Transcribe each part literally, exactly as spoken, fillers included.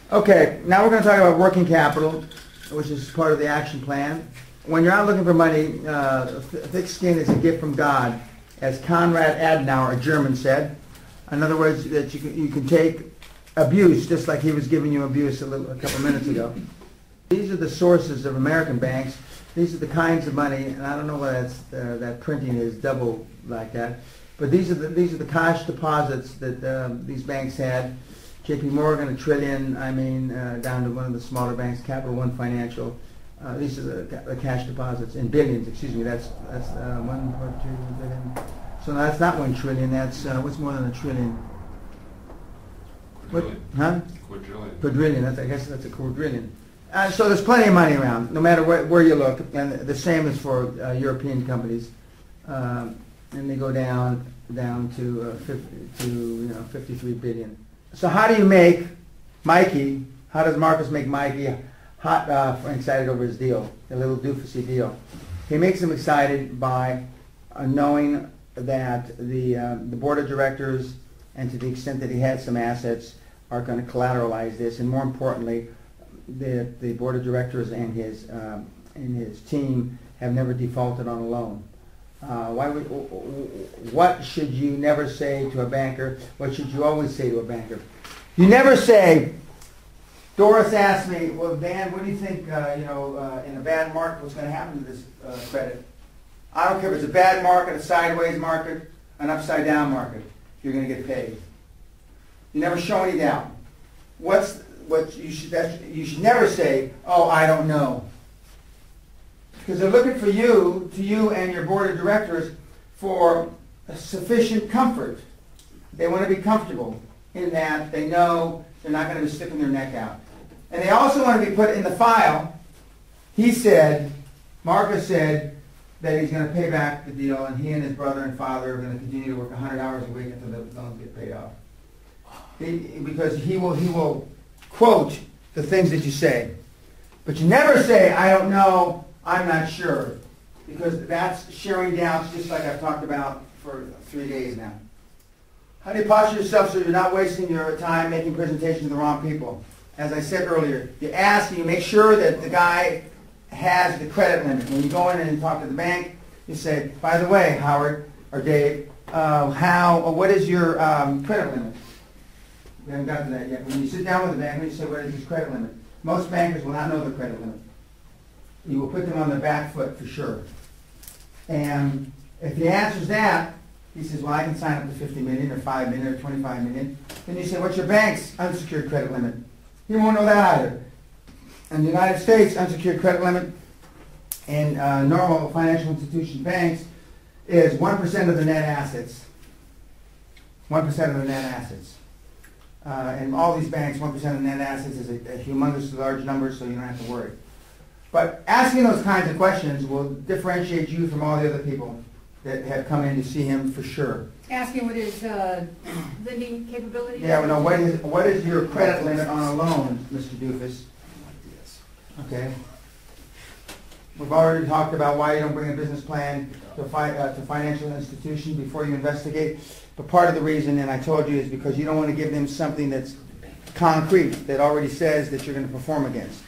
Okay, now we're going to talk about working capital, which is part of the action plan. When you're out looking for money, uh, thick skin is a gift from God, as Konrad Adenauer, a German, said. In other words, that you can, you can take abuse, just like he was giving you abuse a, little, a couple minutes ago. These are the sources of American banks. These are the kinds of money, and I don't know why that's, uh, that printing is double like that, but these are the, these are the cash deposits that um, these banks had. J P Morgan, a trillion, I mean, uh, down to one of the smaller banks, Capital One Financial. Uh, these are the, the cash deposits in billions, excuse me, that's, that's uh, one point two billion. So that's not one trillion, that's, uh, what's more than a trillion? Quadrillion. What, huh? Quadrillion. Quadrillion, that's, I guess that's a quadrillion. Uh, so there's plenty of money around, no matter where, where you look, and the same is for uh, European companies. Um, and they go down, down to, uh, fifty, to you know, fifty-three billion. So how do you make Mikey, how does Marcus make Mikey hot, uh, excited over his deal, a little doofusy deal? He makes him excited by uh, knowing that the, uh, the board of directors, and to the extent that he has some assets, are going to collateralize this, and more importantly, the, the board of directors and his, um, and his team have never defaulted on a loan. Uh, why would, what should you never say to a banker? What should you always say to a banker? You never say, Doris asked me, well, Dan, what do you think, uh, you know, uh, in a bad market, what's going to happen to this uh, credit? I don't care if it's a bad market, a sideways market, an upside down market. You're going to get paid. You never show any doubt. What's what you should that's, you should never say, oh, I don't know. Because they're looking for you, to you and your board of directors, for sufficient comfort. They want to be comfortable in that they know they're not going to be sticking their neck out. And they also want to be put in the file. He said, Marcus said that he's going to pay back the deal, and he and his brother and father are going to continue to work one hundred hours a week until the loans get paid off. He, because he will, he will quote the things that you say. But you never say, I don't know, I'm not sure, because that's sharing doubts, just like I've talked about for three days now. How do you posture yourself so you're not wasting your time making presentations to the wrong people? As I said earlier, you ask and you make sure that the guy has the credit limit. When you go in and you talk to the bank, you say, by the way, Howard or Dave, uh, how, or what is your um, credit limit? We haven't gotten to that yet. When you sit down with the banker, you say, what is his credit limit? Most bankers will not know the credit limit. You will put them on the back foot for sure. And if he answers that, he says, well, I can sign up to fifty million or five million or twenty-five million. Then you say, what's your bank's unsecured credit limit? He won't know that either. In the United States, unsecured credit limit in uh, normal financial institution banks is one percent of the net assets. one percent of the net assets. Uh, and all these banks, one percent of the net assets is a, a humongous large number, so you don't have to worry. But asking those kinds of questions will differentiate you from all the other people that have come in to see him for sure. Asking what his uh, lending capability is? Yeah, well, no, what is, what is your credit limit on a loan, Mister Doofus? Okay. We've already talked about why you don't bring a business plan to a fi uh, to financial institution before you investigate. But part of the reason, and I told you, is because you don't want to give them something that's concrete, that already says that you're going to perform against.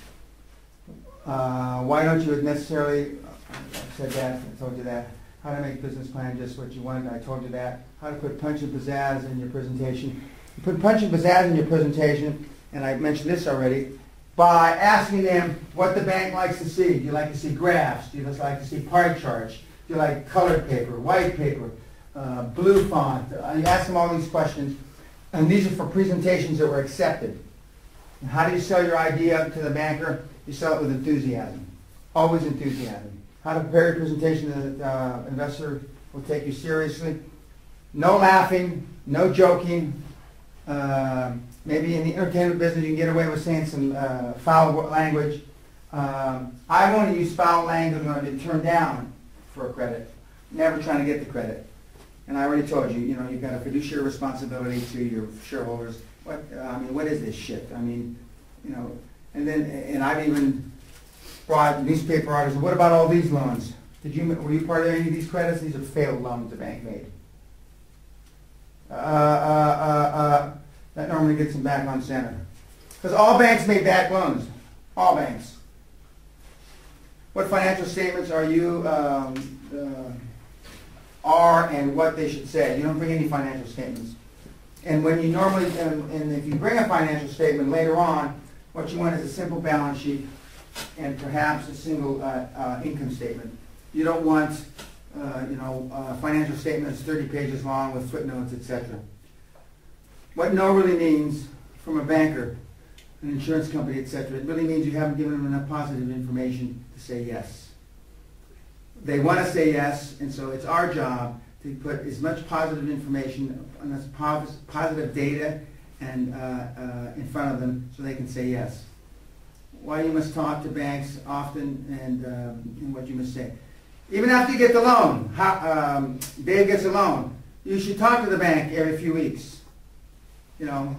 Uh, why don't you necessarily, I said that, I told you that. How to make business plan just what you wanted, I told you that. How to put punch and pizzazz in your presentation. You put punch and pizzazz in your presentation, and I mentioned this already, by asking them what the bank likes to see. Do you like to see graphs? Do you like to see pie charts? Do you like colored paper, white paper, uh, blue font? Uh, you ask them all these questions, and these are for presentations that were accepted. And how do you sell your idea to the banker? You sell it with enthusiasm. Always enthusiasm. How to prepare your presentation that the uh, investor will take you seriously. No laughing, no joking. Uh, maybe in the entertainment business you can get away with saying some uh, foul language. Um, I want to use foul language when I get turned down for a credit. Never trying to get the credit. And I already told you, you know, you've got a fiduciary responsibility to your shareholders. What, uh, I mean, what is this shit? I mean, you know, and then, and I've even brought newspaper articles. What about all these loans? Did you, were you part of any of these credits? These are failed loans the bank made. Uh, uh, uh, uh, that normally gets them back on center. Because all banks make bad loans. All banks. What financial statements are you um, uh, are and what they should say? You don't bring any financial statements. And when you normally, and, and if you bring a financial statement later on, what you want is a simple balance sheet and perhaps a single uh, uh, income statement. You don't want, uh, you know, uh, financial statements thirty pages long with footnotes, et cetera. What no really means from a banker, an insurance company, et cetera, it really means you haven't given them enough positive information to say yes. They want to say yes, and so it's our job to put as much positive information and as pos positive data and uh, uh, in front of them so they can say yes. Why you must talk to banks often and, um, and what you must say. Even after you get the loan, how, um, Dave gets a loan, you should talk to the bank every few weeks. You know,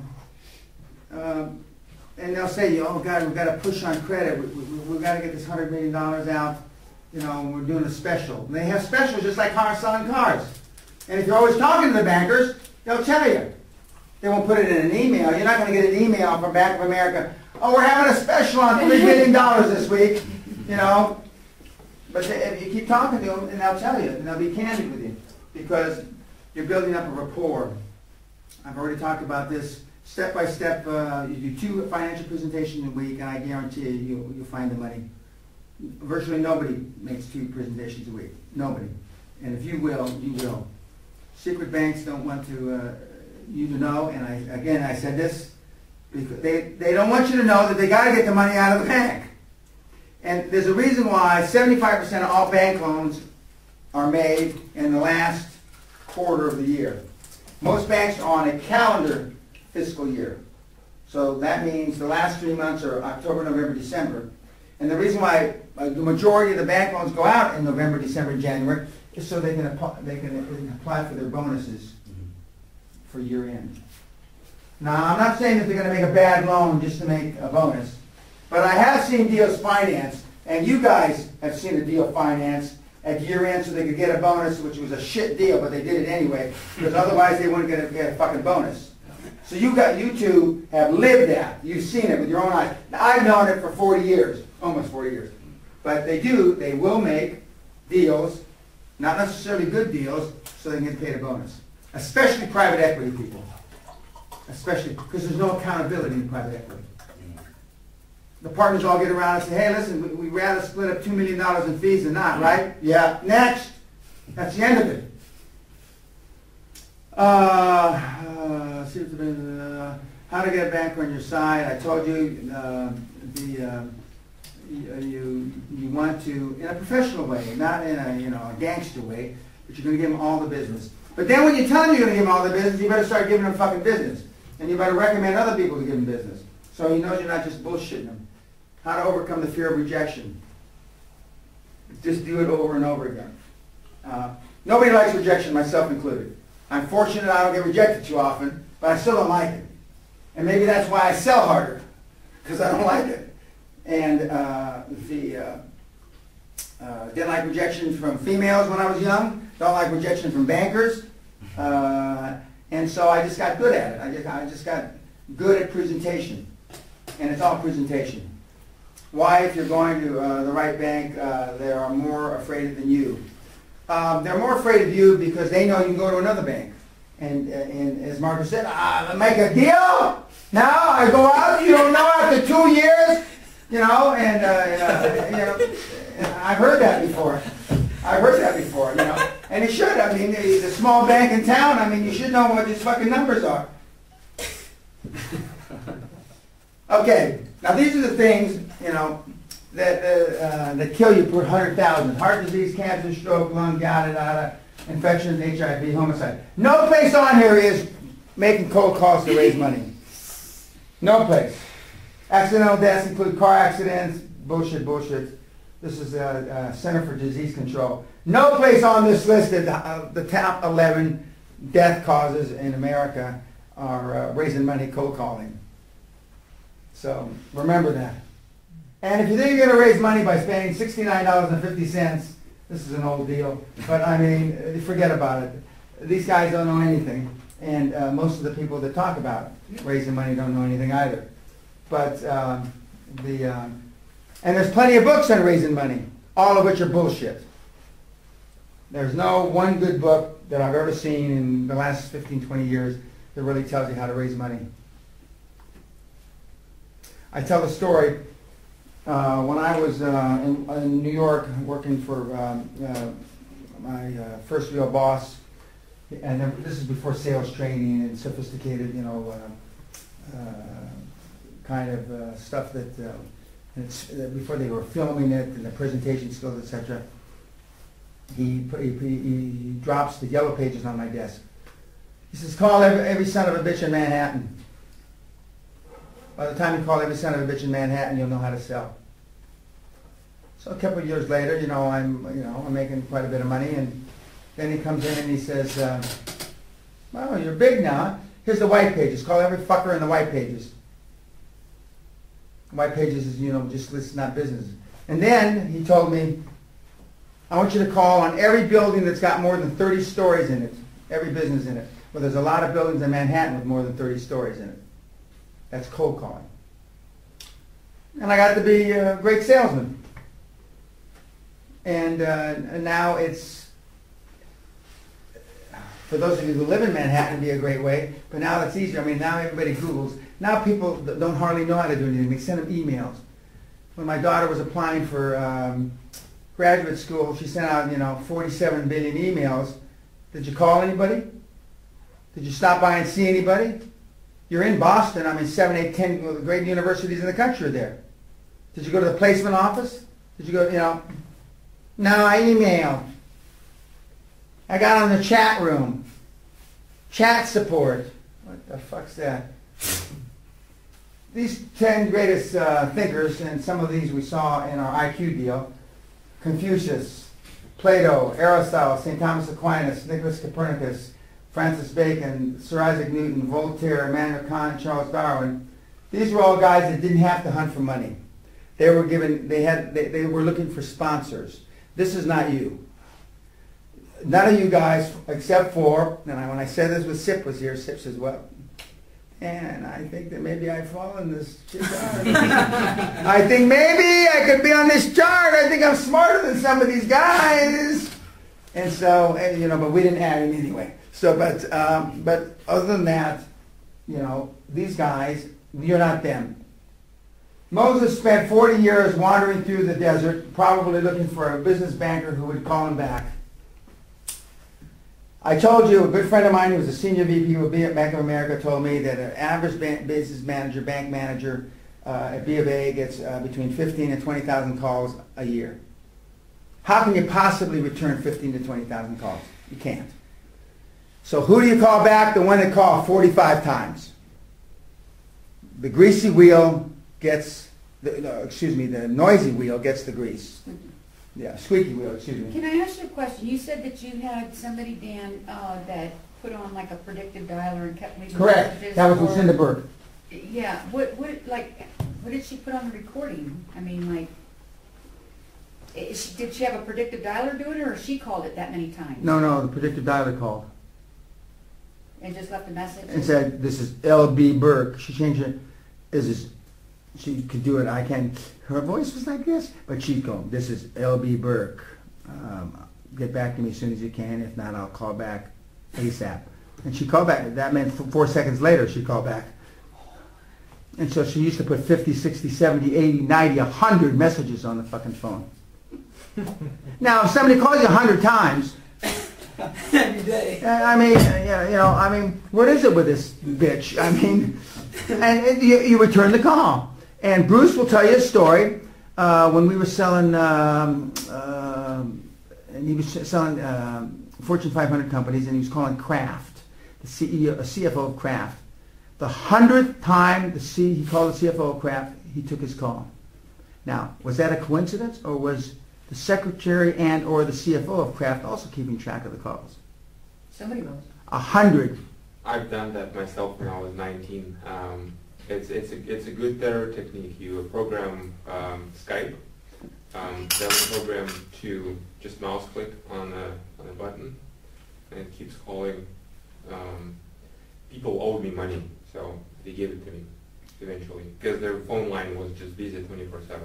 um, and they'll say, oh God, we've got to push on credit. We, we, we've got to get this one hundred million dollars out. You know, we're doing a special. And they have specials just like cars selling cars. And if you're always talking to the bankers, they'll tell you. They won't put it in an email. You're not going to get an email from Bank of America, oh, we're having a special on three million dollars this week, you know. But they, if you keep talking to them, and they'll tell you, and they'll be candid with you, because you're building up a rapport. I've already talked about this. Step by step, uh, you do two financial presentations a week, and I guarantee you, you'll, you'll find the money. Virtually nobody makes two presentations a week. Nobody. And if you will, you will. Secret banks don't want to, uh, you to know, and I, again, I said this, because they, they don't want you to know that they got to get the money out of the bank. And there's a reason why seventy-five percent of all bank loans are made in the last quarter of the year. Most banks are on a calendar fiscal year. So that means the last three months are October, November, December. And the reason why uh, the majority of the bank loans go out in November, December, January is so they can, apply, they can, they can apply for their bonuses for year end. Now, I'm not saying that they're going to make a bad loan just to make a bonus, but I have seen deals financed, and you guys have seen a deal financed at year end so they could get a bonus, which was a shit deal, but they did it anyway, because otherwise they wouldn't get a, get a fucking bonus. So you got, you two have lived that. You've seen it with your own eyes. Now, I've known it for forty years, almost forty years. But they do, they will make deals, not necessarily good deals, so they can get paid a bonus. Especially private equity people. Especially, because there's no accountability in private equity. The partners all get around and say, hey, listen, we, we'd rather split up two million dollars in fees than not, right? Yeah, next. That's the end of it. Uh, uh, uh, how to get a banker on your side. I told you uh, the uh, you, you you want to, in a professional way, not in a, you know, a gangster way, but you're going to give them all the business. But then when you tell them you're going to give them all the business, you better start giving them fucking business. And you better recommend other people to give them business. So he knows you're not just bullshitting them. How to overcome the fear of rejection. Just do it over and over again. Uh, nobody likes rejection, myself included. I'm fortunate I don't get rejected too often, but I still don't like it. And maybe that's why I sell harder, because I don't like it. And uh, the uh, uh, didn't like rejection from females when I was young. Don't like rejection from bankers. Uh, and so I just got good at it. I just, I just got good at presentation. And it's all presentation. Why, if you're going to uh, the right bank, uh, they are more afraid than you. Um, they're more afraid of you because they know you can go to another bank. And, uh, and as Marcus said, uh, make a deal? Now I go out, you don't know after two years? You know, and, uh, uh, you know, I've heard that before. I've heard that before, you know. And you should. I mean, the, the small bank in town, I mean, you should know what these fucking numbers are. Okay, now these are the things, you know, that uh, uh, that kill you per one hundred thousand. Heart disease, cancer, stroke, lung, yada, yada, infections, H I V, homicide. No place on here is making cold calls to raise money. No place. Accidental deaths include car accidents, bullshit, bullshit. This is the uh, uh, Center for Disease Control. No place on this list that uh, the top eleven death causes in America are uh, raising money cold calling. So remember that. And if you think you're going to raise money by spending sixty-nine dollars and fifty cents, this is an old deal. But I mean, forget about it. These guys don't know anything. And uh, most of the people that talk about raising money don't know anything either. but um, the um, and there's plenty of books on raising money, all of which are bullshit. There's no one good book that I've ever seen in the last fifteen, twenty years that really tells you how to raise money. I tell the story, uh, when I was uh, in, in New York working for um, uh, my uh, first real boss, and then, this is before sales training and sophisticated, you know, uh, uh, kind of uh, stuff that, uh, it's, uh, before they were filming it and the presentation skills, et cetera. He, put, he, he drops the yellow pages on my desk. He says, call every, every son of a bitch in Manhattan. By the time you call every son of a bitch in Manhattan, you'll know how to sell. So a couple of years later, you know, I'm, you know, I'm making quite a bit of money, and then he comes in and he says, uh, well, you're big now. Here's the white pages. Call every fucker in the white pages. White pages is, you know, just lists, not businesses. And then he told me, I want you to call on every building that's got more than thirty stories in it, every business in it. Well, there's a lot of buildings in Manhattan with more than thirty stories in it. That's cold calling. And I got to be a great salesman. And uh, now it's, for those of you who live in Manhattan, it'd be a great way, but now it's easier. I mean, now everybody Googles. Now people don't hardly know how to do anything. They send them emails. When my daughter was applying for um, graduate school, she sent out, you know, forty-seven billion emails. Did you call anybody? Did you stop by and see anybody? You're in Boston. I mean, seven, eight, ten great universities in the country are there. Did you go to the placement office? Did you go, you know? No, I emailed. I got on the chat room. Chat support. What the fuck's that? These ten greatest uh, thinkers, and some of these we saw in our I Q deal, Confucius, Plato, Aristotle, Saint Thomas Aquinas, Nicholas Copernicus, Francis Bacon, Sir Isaac Newton, Voltaire, Immanuel Kant, Charles Darwin. These were all guys that didn't have to hunt for money. They were given, they had, they, they were looking for sponsors. This is not you. None of you guys, except for, and I, when I said this with Sip was here, Sip says, well, and I think that maybe I fall in this chart. I think maybe I could be on this chart. I think I'm smarter than some of these guys. And so, and, you know, but we didn't add him anyway. So, but, um, but other than that, you know, these guys, you're not them. Moses spent forty years wandering through the desert, probably looking for a business banker who would call him back. I told you, a good friend of mine who was a senior V P with Bank of America told me that an average business manager, bank manager uh, at B of A gets uh, between fifteen and twenty thousand calls a year. How can you possibly return fifteen to twenty thousand calls? You can't. So who do you call back? The one that called forty-five times. The greasy wheel gets, the, no, excuse me, the noisy wheel gets the grease. Yeah, squeaky wheel, excuse me. Can I ask you a question? You said that you had somebody, Dan, uh, that put on like a predictive dialer and kept leaving Correct. messages. That was or- Lucinda Burke. Yeah. What, what, like, what did she put on the recording? I mean, like, is she, did she have a predictive dialer do it, or she called it that many times? No, no, the predictive dialer called. And just left a message? And said, this is L B Burke. She changed it. Is this, she could do it. I can't. Her voice was like this, but she'd go, this is L B Burke. Um, get back to me as soon as you can. If not, I'll call back ASAP. And she called back. That meant four seconds later she called back. And so she used to put fifty, sixty, seventy, eighty, ninety, one hundred messages on the fucking phone. Now, if somebody calls you one hundred times, every day. I mean, yeah, you know, I mean, what is it with this bitch? I mean, and, and you, you return the call. And Bruce will tell you a story uh, when we were selling, um, uh, and he was selling um, Fortune five hundred companies, and he was calling Kraft, the C E O, C F O of Kraft. The hundredth time the C, he called the C F O of Kraft, he took his call. Now, was that a coincidence, or was the secretary and or the C F O of Kraft also keeping track of the calls? Somebody was. A hundred. I've done that myself when I was nineteen. Um, it's it's a it's a good terror technique. You program um, Skype, um, then program to just mouse click on a on a button, and it keeps calling. Um, people owed me money, so they gave it to me. eventually, because their phone line was just Visa twenty-four seven.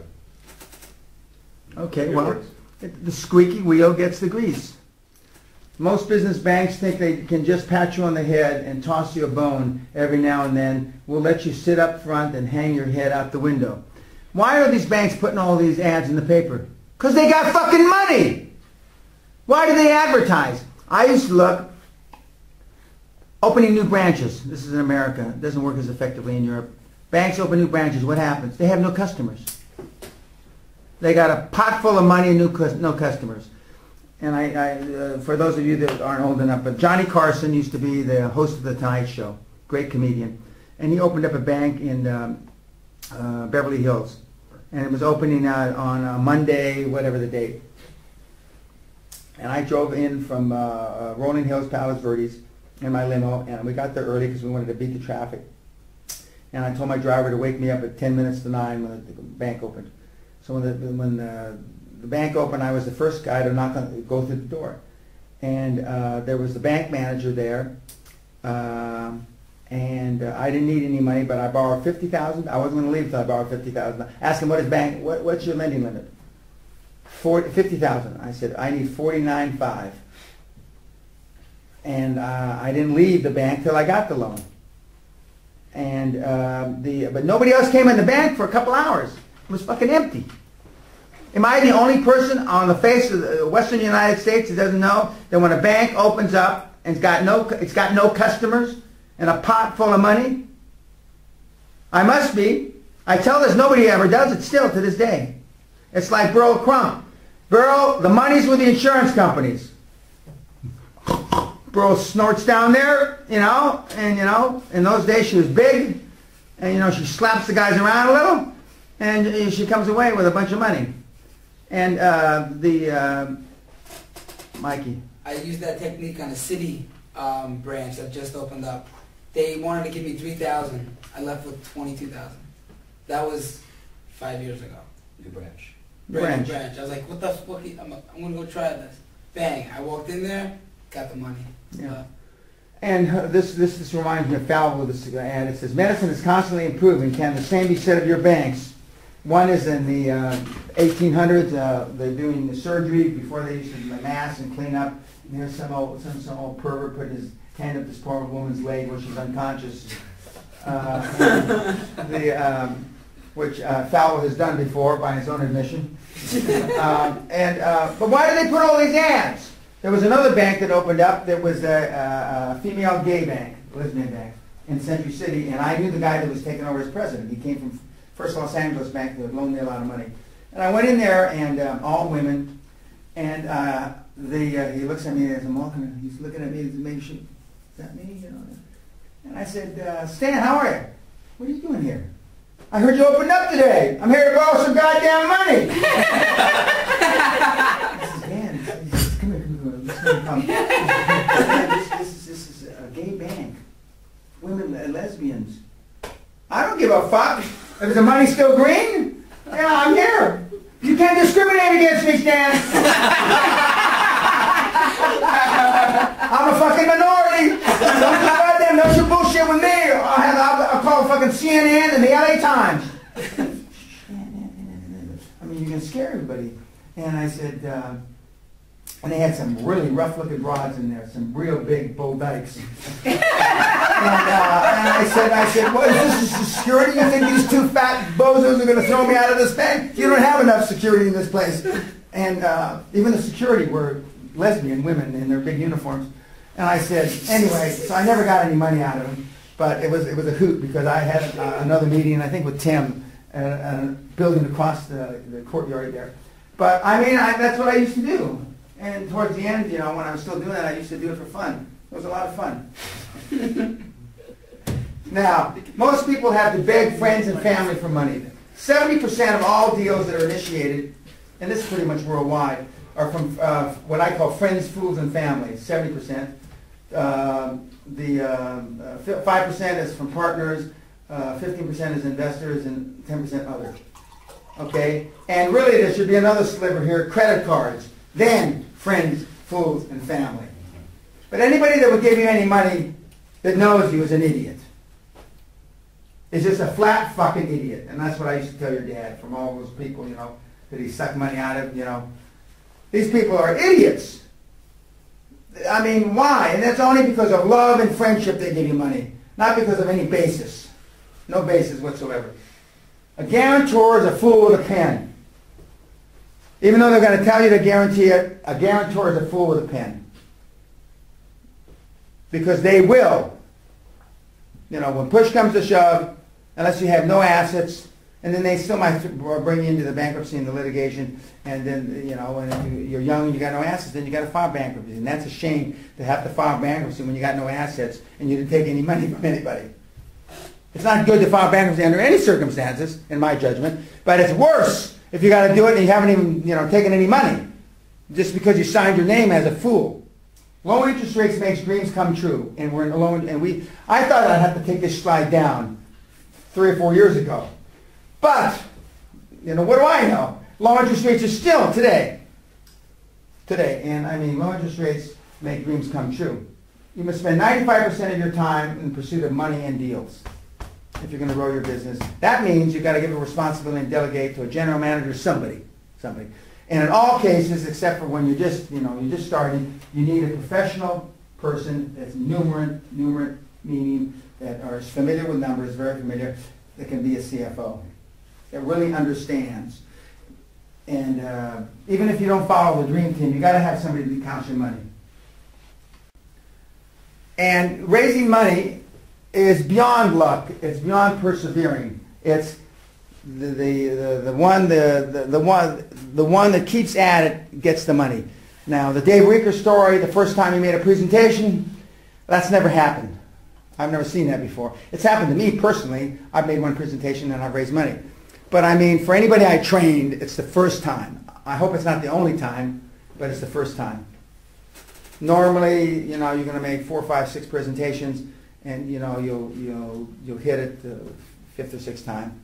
Okay, well, it- the squeaky wheel gets the grease. Most business banks think they can just pat you on the head and toss you a bone every now and then. We'll let you sit up front and hang your head out the window. Why are these banks putting all these ads in the paper? Because they got fucking money. Why do they advertise? I used to look, opening new branches. This is in America. It doesn't work as effectively in Europe. Banks open new branches. What happens? They have no customers. They got a pot full of money and no, no customers. And I, I uh, for those of you that aren't old enough, but Johnny Carson used to be the host of The Tonight Show, great comedian, and he opened up a bank in um, uh, Beverly Hills, and it was opening uh, on a Monday, whatever the date. And I drove in from uh, uh, Rolling Hills, Palos Verdes, in my limo, and we got there early because we wanted to beat the traffic. And I told my driver to wake me up at ten minutes to nine when the bank opened. So when the, when the, the bank opened, I was the first guy to knock on, go through the door. And uh, there was the bank manager there, uh, and uh, I didn't need any money, but I borrowed fifty thousand dollars. I wasn't going to leave until I borrowed fifty thousand dollars. Asked him, what is bank, what, what's your lending limit? fifty thousand dollars. I said, I need forty-nine five. And uh, I didn't leave the bank till I got the loan. And uh, the but nobody else came in the bank for a couple hours. It was fucking empty. Am I the only person on the face of the Western United States that doesn't know that when a bank opens up and it's got no it's got no customers and a pot full of money? I must be. I tell this, nobody ever does it still to this day. It's like Burl Crump. Burl, the money's with the insurance companies. Burl snorts down there, you know, and, you know, in those days she was big, and, you know, she slaps the guys around a little, and she comes away with a bunch of money. And uh, the, uh, Mikey. I used that technique on a city um, branch that just opened up. They wanted to give me three thousand dollars. I left with twenty-two thousand dollars. That was five years ago. The branch. Branch. branch. I was like, what the fuck? I'm, I'm going to go try this. Bang. I walked in there, got the money. Yeah. Uh, And uh, this, this this reminds me of Falvo, this ad. It says, medicine is constantly improving. Can the same be said of your banks? One is in the uh, eighteen hundreds. Uh, they're doing the surgery before they used to do the mass and clean up. And there's some old, some, some old pervert put his hand up this poor woman's leg where she's unconscious. Uh, the, um, which uh, Falvo has done before by his own admission. um, and uh, But why do they put all these ads? There was another bank that opened up that was a, a, a female gay bank, lesbian bank, in Century City, and I knew the guy that was taking over as president. He came from First Los Angeles Bank that had loaned me a lot of money. And I went in there, and um, all women, and uh, the, uh, he looks at me as I'm walking, he's looking at me, maybe she, is that me? You know? And I said, uh, Stan, how are you? What are you doing here? I heard you opened up today. I'm here to borrow some goddamn money. I said, Dan, he says, come here, come here, come here. This, this, is, this is a gay bank. Women, uh, lesbians. I don't give a fuck. Is the money still green? Yeah, I'm here. You can't discriminate against me, Stan. I'm a fucking minority. Don't you goddamn know your bullshit with me. I'll, have, I'll, I'll call fucking C N N and the L A Times. I mean, you can scare everybody. And I said, uh, and they had some really rough-looking broads in there, some real big bull dykes. and, uh, and I said, I said, what is this, security? You think these two fat bozos are going to throw me out of this bank? You don't have enough security in this place. And uh, even the security were lesbian women in their big uniforms. And I said, anyway, so I never got any money out of them, but it was it was a hoot because I had uh, another meeting, I think with Tim, at a building across the, the courtyard there. But I mean, I, that's what I used to do. And towards the end, you know, when I was still doing that, I used to do it for fun. It was a lot of fun. Now, most people have to beg friends and family for money. seventy percent of all deals that are initiated, and this is pretty much worldwide, are from uh, what I call friends, fools, and family, seventy percent. Uh, the um, uh, five percent is from partners, uh, fifteen percent is investors, and ten percent other. Okay? And really there should be another sliver here, credit cards. Then friends, fools, and family. But anybody that would give you any money that knows you is an idiot. is just a flat fucking idiot. And that's what I used to tell your dad from all those people, you know, that he sucked money out of, you know. These people are idiots. I mean, why? And that's only because of love and friendship they give you money, not because of any basis. No basis whatsoever. A guarantor is a fool with a pen. Even though they're going to tell you to guarantee it, a guarantor is a fool with a pen. Because they will. You know, when push comes to shove, unless you have no assets, and then they still might bring you into the bankruptcy and the litigation, and then, you know, when you're young and you got no assets, then you got to file bankruptcy. And that's a shame to have to file bankruptcy when you got no assets and you didn't take any money from anybody. It's not good to file bankruptcy under any circumstances, in my judgment, but it's worse if you got to do it and you haven't even, you know, taken any money, just because you signed your name as a fool. Low interest rates makes dreams come true, and we're in a low, and we. I thought I'd have to take this slide down three or four years ago, but you know, what do I know? Low interest rates are still today, today, and I mean, low interest rates make dreams come true. You must spend ninety-five percent of your time in pursuit of money and deals if you're going to grow your business. That means you've got to give a responsibility and delegate to a general manager, somebody, somebody. And in all cases, except for when you're just, you know, you're just starting, you need a professional person that's numerate, numerate, meaning that are familiar with numbers, very familiar, that can be a C F O, that really understands. And uh, even if you don't follow the dream team, you got to have somebody that counts your money. And raising money is beyond luck. It's beyond persevering. It's the the the, the one the, the the one the one that keeps at it gets the money. Now, the Dave Reeker story, the first time he made a presentation, that's never happened. I've never seen that before. It's happened to me personally. I've made one presentation and I've raised money. But I mean, for anybody I trained, it's the first time. I hope it's not the only time, but it's the first time. Normally, you know, you're going to make four, five, six presentations, and you know you'll you'll you'll hit it the fifth or sixth time.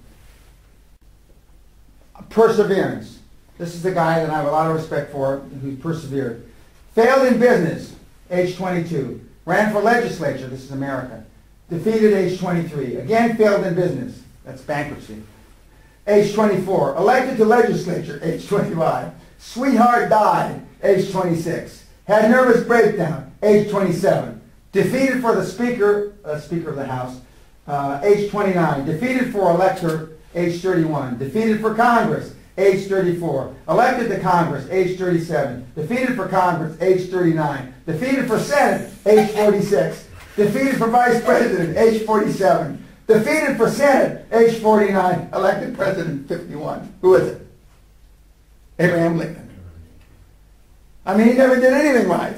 Perseverance. This is the guy that I have a lot of respect for, who's persevered. Failed in business, age twenty-two. Ran for legislature. This is America. Defeated, age twenty-three. Again, failed in business. That's bankruptcy. Age twenty-four. Elected to legislature, age twenty-five. Sweetheart died, age twenty-six. Had nervous breakdown, age twenty-seven. Defeated for the Speaker, uh, Speaker of the House, uh, age twenty-nine. Defeated for elector, age thirty-one. Defeated for Congress, age thirty-four. Elected to Congress, age thirty-seven. Defeated for Congress, age thirty-nine. Defeated for Senate, age forty-six. Defeated for Vice President, age forty-seven. Defeated for Senate, age forty-nine. Elected President, fifty-one. Who is it? Abraham Lincoln. I mean, he never did anything right.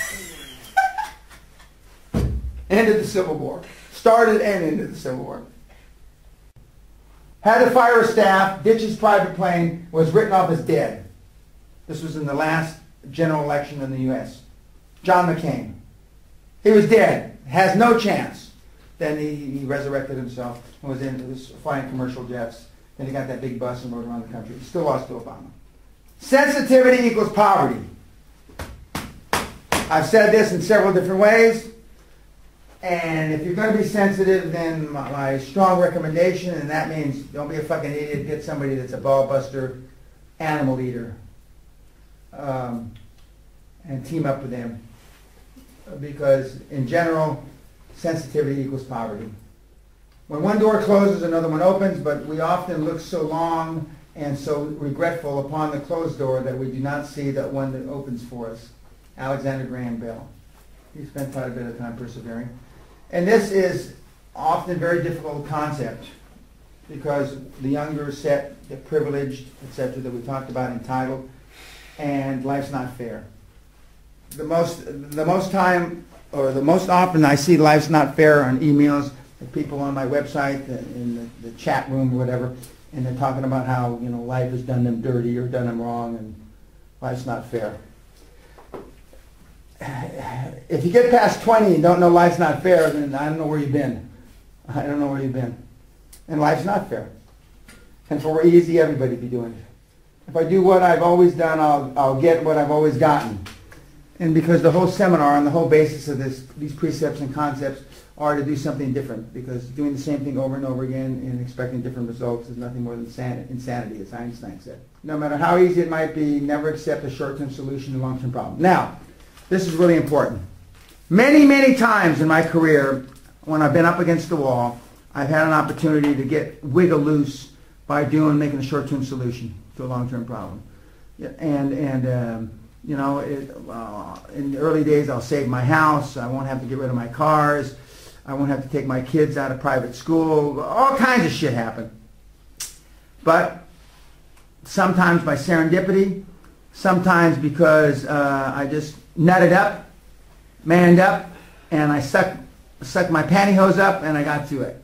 Ended the Civil War. Started and ended the Civil War. Had to fire a staff, ditch his private plane, was written off as dead. This was in the last general election in the U S John McCain. He was dead. Has no chance. Then he, he resurrected himself and was in was flying commercial jets. Then he got that big bus and rode around the country. He still lost to Obama. Sensitivity equals poverty. I've said this in several different ways. And if you're going to be sensitive, then my, my strong recommendation, and that means don't be a fucking idiot, get somebody that's a ball buster, animal eater, um, and team up with them. Because in general, sensitivity equals poverty. When one door closes, another one opens, but we often look so long and so regretful upon the closed door that we do not see that one that opens for us. Alexander Graham Bell. He spent quite a bit of time persevering. And this is often a very difficult concept because the younger set, the privileged, et cetera, that we talked about, entitled, and life's not fair. The most, the most time, or the most often I see life's not fair on emails, people on my website, in the, the chat room or whatever, and they're talking about how, you know, life has done them dirty or done them wrong, and life's not fair. If you get past twenty and don't know life's not fair, then I don't know where you've been. I don't know where you've been. And life's not fair. And for easy, everybody be doing it. If I do what I've always done, I'll, I'll get what I've always gotten. And because the whole seminar and the whole basis of this, these precepts and concepts or to do something different, because doing the same thing over and over again and expecting different results is nothing more than insanity, as Einstein said. No matter how easy it might be, never accept a short-term solution to a long-term problem. Now, this is really important. Many, many times in my career, when I've been up against the wall, I've had an opportunity to get wiggle loose by doing, making a short-term solution to a long-term problem. And, and um, you know, it, uh, in the early days, I'll save my house. I won't have to get rid of my cars. I won't have to take my kids out of private school. All kinds of shit happen. But sometimes by serendipity, sometimes because uh, I just nutted up, manned up, and I sucked, sucked my pantyhose up, and I got through it.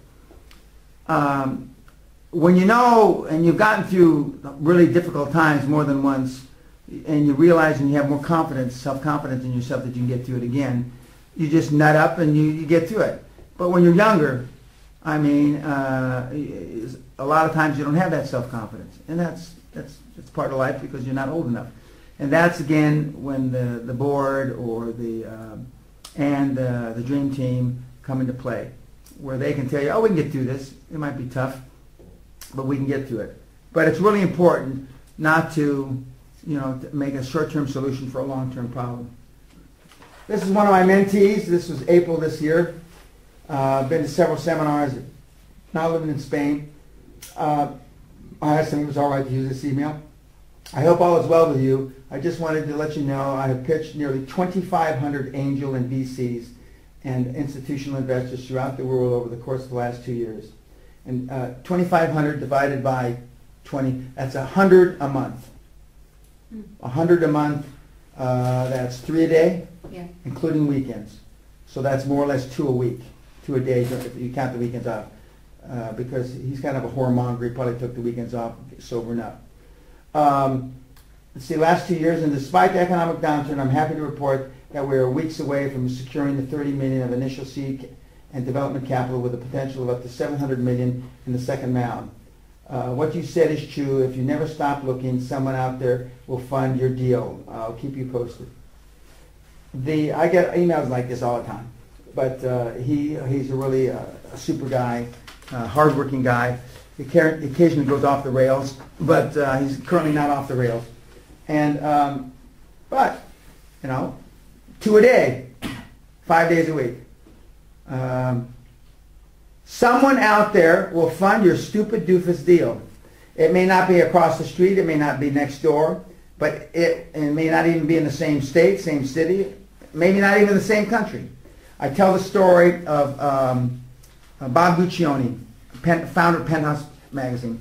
Um, when you know, and you've gotten through really difficult times more than once, and you realize and you have more confidence, self-confidence in yourself that you can get through it again, you just nut up and you, you get through it. But when you're younger, I mean, uh, a lot of times you don't have that self-confidence. And that's, that's, that's part of life because you're not old enough. And that's, again, when the, the board or the, uh, and uh, the dream team come into play, where they can tell you, oh, we can get through this. It might be tough, but we can get through it. But it's really important not to, you know, to make a short-term solution for a long-term problem. This is one of my mentees. This was April this year. Uh, I've been to several seminars, now living in Spain. Uh, I asked him if it was all right to use this email. I hope all is well with you. I just wanted to let you know I have pitched nearly twenty-five hundred angel and V Cs and institutional investors throughout the world over the course of the last two years. And uh, twenty-five hundred divided by twenty, that's one hundred a month. one hundred a month, uh, that's three a day, Yeah. including weekends. So that's more or less two a week, two a day if you count the weekends off. Uh, because he's kind of a whoremonger, he probably took the weekends off, sobering up. Um, let's see, last two years, and despite the economic downturn, I'm happy to report that we are weeks away from securing the thirty million dollars of initial seed and development capital with a potential of up to seven hundred million dollars in the second round. Uh, what you said is true. If you never stop looking, someone out there will fund your deal. I'll keep you posted. The I get emails like this all the time, but uh, he he's a really uh, a super guy, uh, hardworking guy. He occasionally goes off the rails, but uh, he's currently not off the rails. And um, but you know, two a day, five days a week. Um, Someone out there will fund your stupid doofus deal. It may not be across the street, it may not be next door, but it, it may not even be in the same state, same city, maybe not even the same country. I tell the story of um, uh, Bob Guccione, Pen, founder of Penthouse magazine,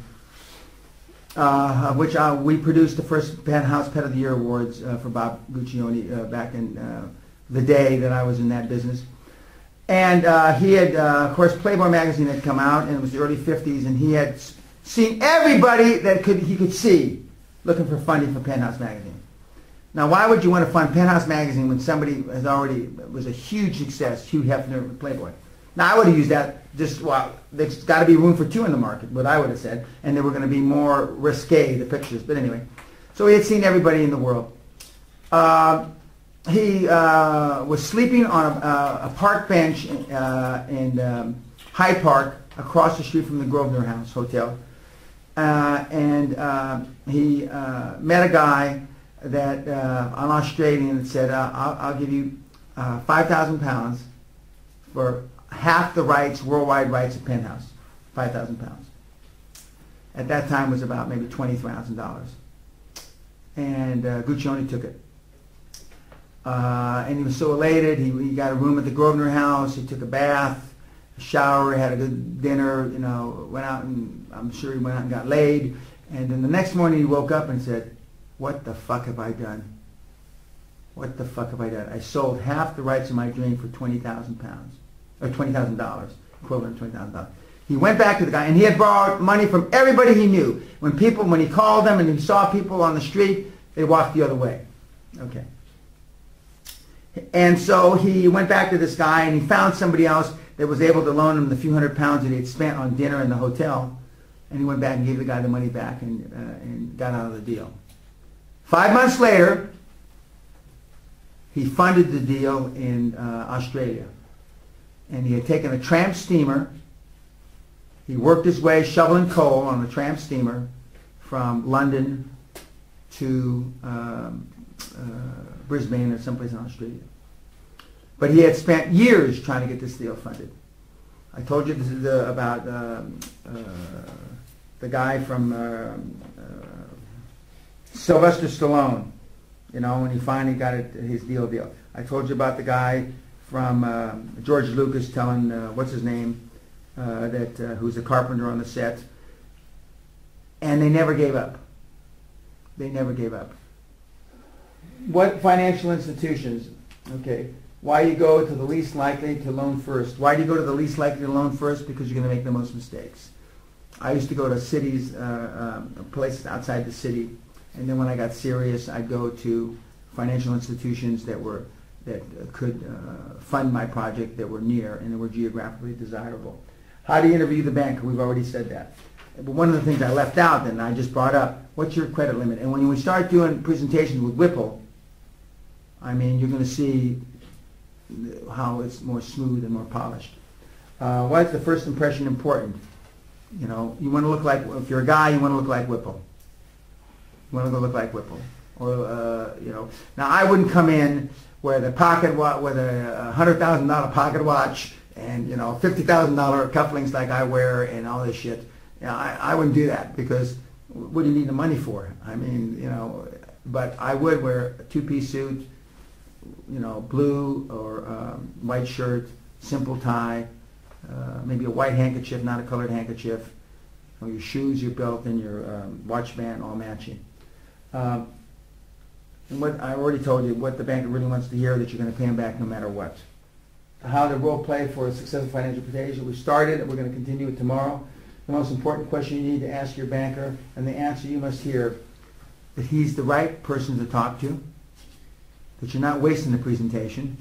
uh, of which uh, we produced the first Penthouse Pet of the Year awards uh, for Bob Guccione uh, back in uh, the day that I was in that business. And uh, he had, uh, of course, Playboy magazine had come out, and it was the early fifties, and he had seen everybody that could he could see looking for funding for Penthouse magazine. Now, why would you want to fund Penthouse magazine when somebody has already was a huge success, Hugh Hefner with Playboy? Now, I would have used that just, well, there's got to be room for two in the market, what I would have said, and they were going to be more risque, the pictures. But anyway, so he had seen everybody in the world. Uh, He uh, was sleeping on a, a park bench uh, in um, Hyde Park across the street from the Grosvenor House Hotel. Uh, and uh, he uh, met a guy that, uh, an Australian, that said, uh, I'll, I'll give you uh, five thousand pounds for half the rights, worldwide rights of Penthouse. five thousand pounds. At that time was about maybe twenty thousand dollars. And uh, Guccione took it. Uh, and he was so elated. He, he got a room at the Grosvenor House. He took a bath, a shower, had a good dinner. You know, went out and I'm sure he went out and got laid. And then the next morning he woke up and said, "What the fuck have I done? What the fuck have I done? I sold half the rights of my dream for twenty thousand pounds, or twenty thousand dollars, equivalent to twenty thousand dollars." He went back to the guy, and he had borrowed money from everybody he knew. When people, when he called them and he saw people on the street, they walked the other way. Okay. And so he went back to this guy, and he found somebody else that was able to loan him the few hundred pounds that he had spent on dinner in the hotel. And he went back and gave the guy the money back and, uh, and got out of the deal. Five months later, he funded the deal in uh, Australia. and he had taken a tramp steamer. He worked his way shoveling coal on a tramp steamer from London to um, uh, Brisbane or someplace in Australia. But he had spent years trying to get this deal funded. I told you this is the, about um, uh, the guy from uh, uh, Sylvester Stallone, you know, when he finally got it, his deal deal. I told you about the guy from uh, George Lucas telling, uh, what's his name, uh, that uh, who's a carpenter on the set. And they never gave up. They never gave up. What financial institutions, okay, why you go to the least likely to loan first? Why do you go to the least likely to loan first? Because you're going to make the most mistakes. I used to go to cities, uh, um, places outside the city, and then when I got serious, I'd go to financial institutions that were that uh, could uh, fund my project, that were near and that were geographically desirable. How do you interview the banker? We've already said that. But one of the things I left out, and I just brought up, what's your credit limit? And when we start doing presentations with Whipple, I mean, you're going to see how it's more smooth and more polished. Uh, why is the first impression important? You know, you want to look like, if you're a guy, you want to look like Whipple. You want to look like Whipple. Or, uh, you know, now I wouldn't come in with a pocket watch, with a one hundred thousand dollar pocket watch and, you know, fifty thousand dollar cufflinks like I wear and all this shit. You know, I, I wouldn't do that because what do you need the money for? I mean, you know, but I would wear a two-piece suit, you know, blue or um, white shirt, simple tie, uh, maybe a white handkerchief, not a colored handkerchief, or your shoes, your belt, and your um, watch band all matching. Um, and what I already told you, what the banker really wants to hear, that you're going to pay him back no matter what. How to role play for a successful financial presentation. We started, and we're going to continue it tomorrow. The most important question you need to ask your banker, and the answer you must hear, that he's the right person to talk to, that you're not wasting the presentation,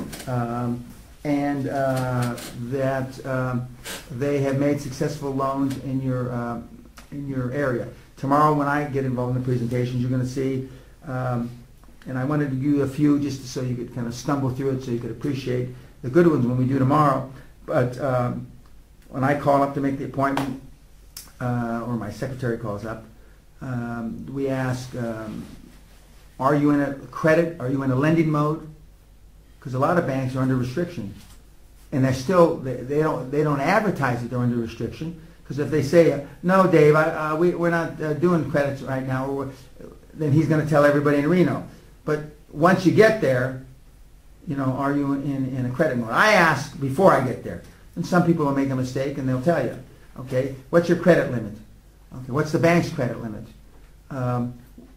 um, and uh, that um, they have made successful loans in your uh, in your area. Tomorrow, when I get involved in the presentations, you're going to see, um, and I wanted to give you a few just so you could kind of stumble through it, so you could appreciate the good ones when we do tomorrow. But um, when I call up to make the appointment, uh, or my secretary calls up, um, we ask, um, are you in a credit, are you in a lending mode? Because a lot of banks are under restriction. And they're still, they, they, don't, they don't advertise that they're under restriction. Because if they say, no, Dave, I, uh, we, we're not uh, doing credits right now, or then he's going to tell everybody in Reno. But once you get there, you know, are you in, in a credit mode? I ask before I get there. And some people will make a mistake and they'll tell you, okay, what's your credit limit? Okay, what's the bank's credit limit? Um,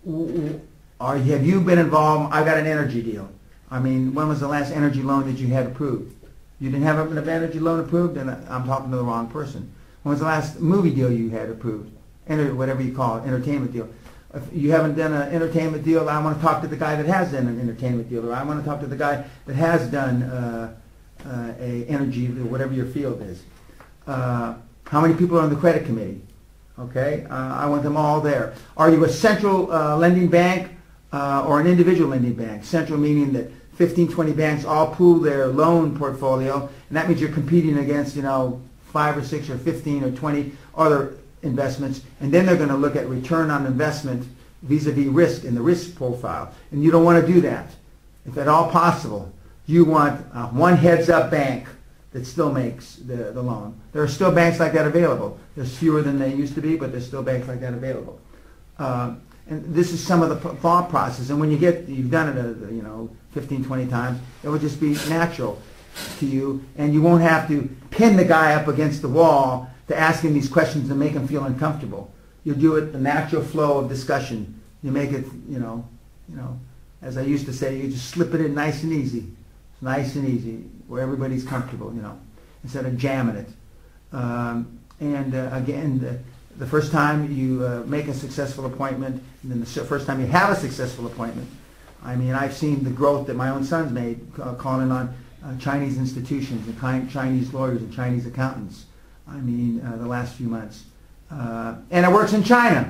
are, have you been involved? I've got an energy deal. I mean, when was the last energy loan that you had approved? You didn't have an energy loan approved? Then I'm talking to the wrong person. When was the last movie deal you had approved? Enter, whatever you call it, entertainment deal. If you haven't done an entertainment deal, I want to talk to the guy that has done an entertainment deal, or I want to talk to the guy that has done uh, uh, a energy, whatever your field is. Uh, how many people are on the credit committee? Okay, uh, I want them all there. Are you a central uh, lending bank uh, or an individual lending bank? Central meaning that fifteen, twenty banks all pool their loan portfolio, and that means you're competing against, you know, five or six or fifteen or twenty other investments, and then they're going to look at return on investment vis-a-vis risk in the risk profile. And you don't want to do that. If at all possible, you want uh, one heads-up bank that still makes the, the loan. There are still banks like that available. There's fewer than they used to be, but there's still banks like that available. Uh, and this is some of the thought process. And when you get, you've done it, uh, you know, fifteen, twenty times, it will just be natural to you, and you won't have to pin the guy up against the wall to ask him these questions and make him feel uncomfortable. You do it the natural flow of discussion. You make it, you know, you know, as I used to say, you just slip it in nice and easy. It's nice and easy, where everybody's comfortable, you know, instead of jamming it. Um, and uh, again, the, the first time you uh, make a successful appointment, and then the first time you have a successful appointment, I mean, I've seen the growth that my own son's made, uh, calling on uh, Chinese institutions and Chinese lawyers and Chinese accountants. I mean, uh, the last few months. Uh, and it works in China.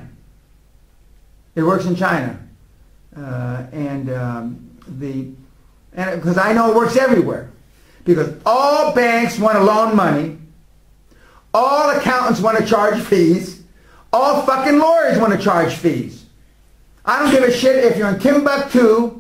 It works in China. Uh, and um, the, and because I know it works everywhere. Because all banks want to loan money. All accountants want to charge fees. All fucking lawyers want to charge fees. I don't give a shit if you're in Timbuktu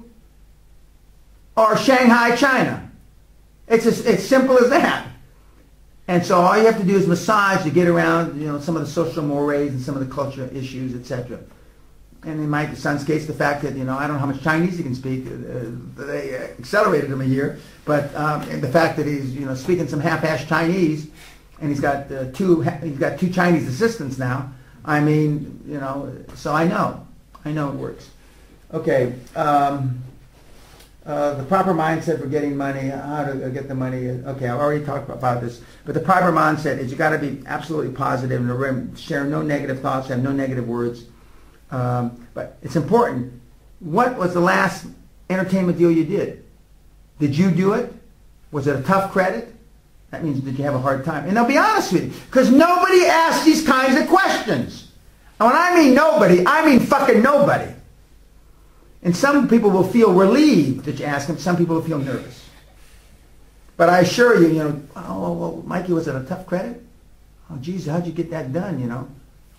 or Shanghai, China. It's as it's simple as that. And so all you have to do is massage to get around, you know, some of the social mores and some of the cultural issues, et cetera. And in my son's case, the fact that, you know, I don't know how much Chinese he can speak. Uh, they accelerated him a year. But um, and the fact that he's, you know, speaking some half-assed Chinese, and he's got uh, two he's got two Chinese assistants now. I mean, you know, so I know. I know it works. Okay. Um, uh, the proper mindset for getting money, how to get the money. Okay, I've already talked about this. But the proper mindset is you got to be absolutely positive and share no negative thoughts, have no negative words. Um, but it's important. What was the last entertainment deal you did? Did you do it? Was it a tough credit? That means did you have a hard time? And I'll be honest with you, because nobody asks these kinds of questions. And when I mean nobody, I mean fucking nobody. And some people will feel relieved that you ask them. Some people will feel nervous. But I assure you, you know, oh, well, Mikey, was it a tough credit? Oh, geez, how'd you get that done, you know?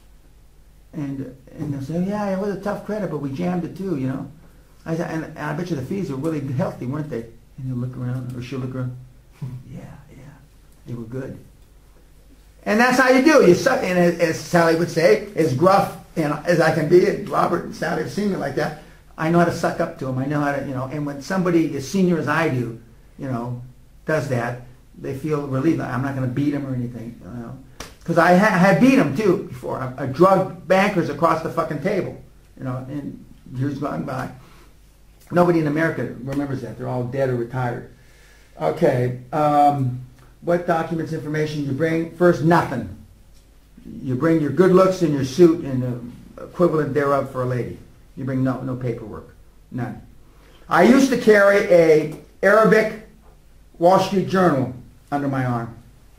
And and they'll say, yeah, it was a tough credit, but we jammed it too, you know. I said, and, and I bet you the fees were really healthy, weren't they? And you'll look around, or she'll look around. Yeah, yeah, they were good. And that's how you do. You suck, and as, as Sally would say, as gruff and as I can be, and Robert and Sally have seen me like that, I know how to suck up to them. I know how to, you know, and when somebody as senior as I do, you know, does that, they feel relieved. I'm not going to beat them or anything, you know. Because I ha had beat them too before. I, I drugged bankers across the fucking table, you know, in years gone by. Nobody in America remembers that. They're all dead or retired. Okay. Um, what documents, information you bring? First, nothing. You bring your good looks and your suit and the equivalent thereof for a lady. You bring no, no paperwork. None. I used to carry a Arabic Wall Street Journal under my arm.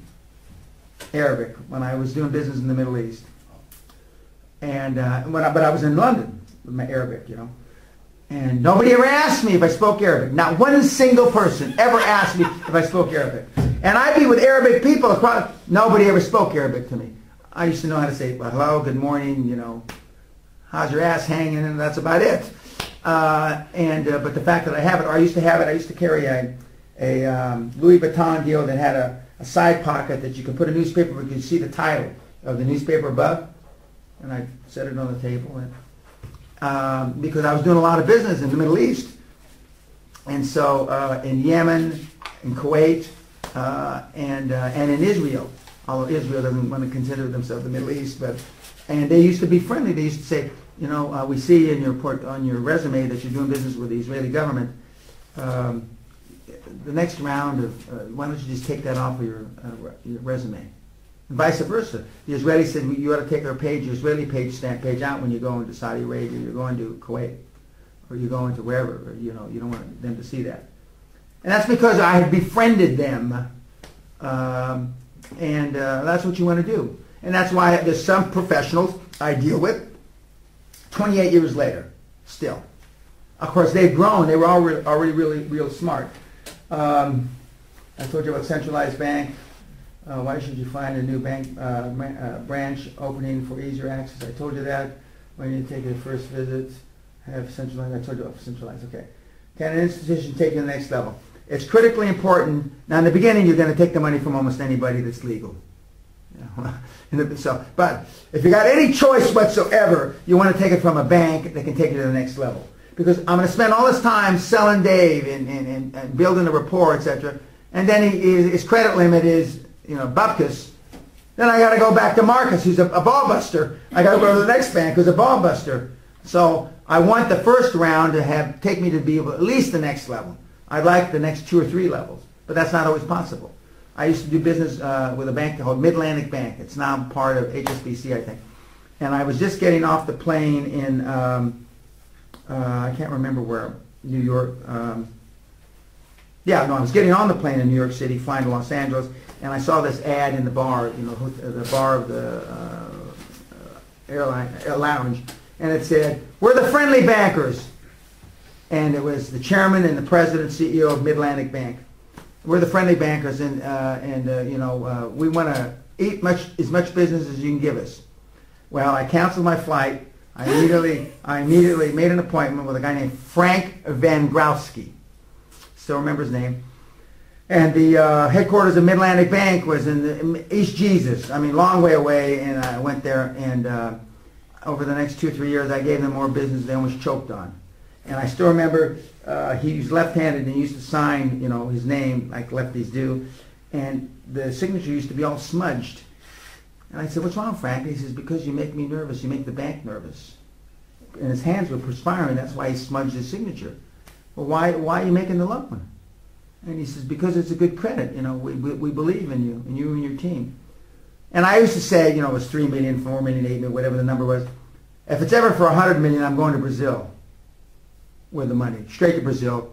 Arabic, when I was doing business in the Middle East. And uh, when I, but I was in London with my Arabic, you know. And nobody ever asked me if I spoke Arabic. Not one single person ever asked me if I spoke Arabic. And I'd be with Arabic people across. Nobody ever spoke Arabic to me. I used to know how to say, well, hello, good morning, you know, how's your ass hanging, and that's about it. Uh, and uh, but the fact that I have it, or I used to have it, I used to carry a, a um, Louis Vuitton deal that had a, a side pocket that you could put a newspaper where you could see the title of the newspaper above. And I set it on the table. And, um, because I was doing a lot of business in the Middle East. And so uh, in Yemen, in Kuwait, uh, and, uh, and in Israel. Although Israel doesn't want to consider themselves the Middle East. but And they used to be friendly. They used to say, you know, uh, we see in your port, on your resume that you're doing business with the Israeli government. Um, the next round of, uh, why don't you just take that off of your, uh, your resume? And vice versa. The Israeli said, well, you ought to take our page, your Israeli page, stamp page out when you go into Saudi Arabia, you're going to Kuwait, or you're going to wherever, or, you know, you don't want them to see that. And that's because I had befriended them, um, and uh, that's what you want to do. And that's why there's some professionals I deal with twenty-eight years later, still. Of course, they've grown. They were already, already really, real smart. Um, I told you about centralized bank. Uh, why should you find a new bank uh, uh, branch opening for easier access? I told you that. When you take your first visit, have centralized. I told you about centralized. Okay. Can an institution take you to the next level? It's critically important. Now, in the beginning, you're going to take the money from almost anybody that's legal. You know, so, but if you got any choice whatsoever, you want to take it from a bank that can take you to the next level. Because I'm going to spend all this time selling Dave and, and, and, and building a rapport, et cetera. And then he, his credit limit is, you know, bupkis. Then I got to go back to Marcus, who's a, a ball buster. I got to go to the next bank, who's a ball buster. So I want the first round to have take me to be able at least the next level. I'd like the next two or three levels, but that's not always possible. I used to do business uh, with a bank called Mid-Atlantic Bank. It's now part of H S B C, I think. And I was just getting off the plane in, um, uh, I can't remember where, New York. Um, yeah, no, I was getting on the plane in New York City, flying to Los Angeles, and I saw this ad in the bar, you know, the bar of the uh, airline uh, lounge, and it said, "We're the friendly bankers." And it was the chairman and the president, C E O of Mid-Atlantic Bank. we're the friendly bankers, and uh, and uh, you know uh, we want to eat much as much business as you can give us. Well, I canceled my flight. I immediately I immediately made an appointment with a guy named Frank Van Growski. Still remember his name. And the uh, headquarters of Mid-Atlantic Bank was in the, East Jesus. I mean, long way away, and I went there, and uh, over the next two or three years, I gave them more business than was choked on. And I still remember uh, he was left-handed, and he used to sign, you know, his name like lefties do, and the signature used to be all smudged. And I said, "What's wrong, Frank?" And he says, "Because you make me nervous. You make the bank nervous." And his hands were perspiring. That's why he smudged his signature. Well, why, why are you making the loan? And he says, "Because it's a good credit. You know, we, we, we believe in you, and you and your team." And I used to say, you know, it was three million, four million, eight million, whatever the number was. If it's ever for a hundred million, I'm going to Brazil with the money, straight to Brazil.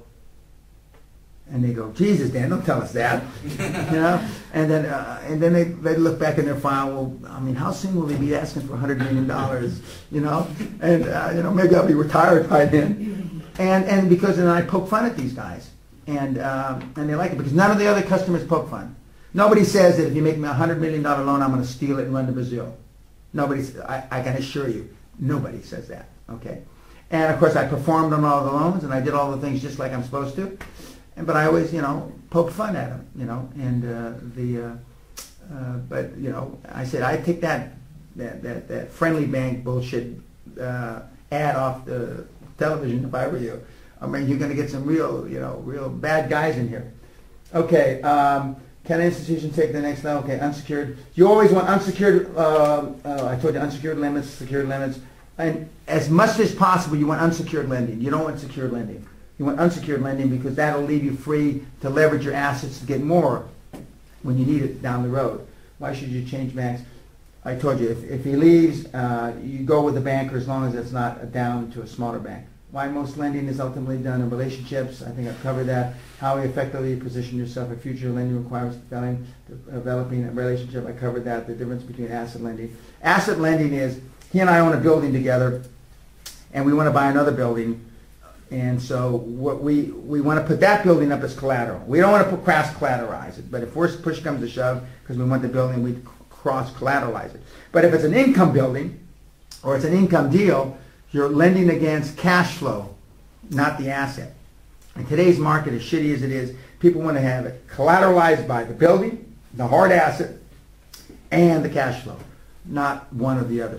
And they go, "Jesus, Dan, don't tell us that," you know. And then, uh, and then they they look back in their file. Well, I mean, how soon will they be asking for a hundred million dollars? You know, and uh, you know, maybe I'll be retired by then. And and because then I poke fun at these guys, and um, and they like it because none of the other customers poke fun. Nobody says that if you make me a hundred million dollar loan, I'm going to steal it and run to Brazil. Nobody. I, I can assure you, nobody says that. Okay. And of course, I performed on all the loans, and I did all the things just like I'm supposed to. And, but I always, you know, poked fun at them, you know, and uh, the, uh, uh, but, you know, I said, I take that, that, that, that friendly bank bullshit uh, ad off the television if I were you. I mean, you're going to get some real, you know, real bad guys in here. Okay, um, can an institution take the next level? Okay, unsecured. You always want unsecured, uh, uh, I told you unsecured limits, secured limits. And as much as possible, you want unsecured lending. You don't want secured lending. You want unsecured lending because that'll leave you free to leverage your assets to get more when you need it down the road. Why should you change banks? I told you, if, if he leaves, uh, you go with the banker as long as it's not down to a smaller bank. Why most lending is ultimately done in relationships. I think I've covered that. How you effectively position yourself for future lending requires developing, developing a relationship. I covered that. The difference between asset lending. Asset lending is he and I own a building together, and we want to buy another building. And so what we, we want to put that building up as collateral. We don't want to put cross collateralize it, but if worse push comes to shove, because we want the building, we cross collateralize it. But if it's an income building, or it's an income deal, you're lending against cash flow, not the asset. In today's market, as shitty as it is, people want to have it collateralized by the building, the hard asset, and the cash flow, not one or the other.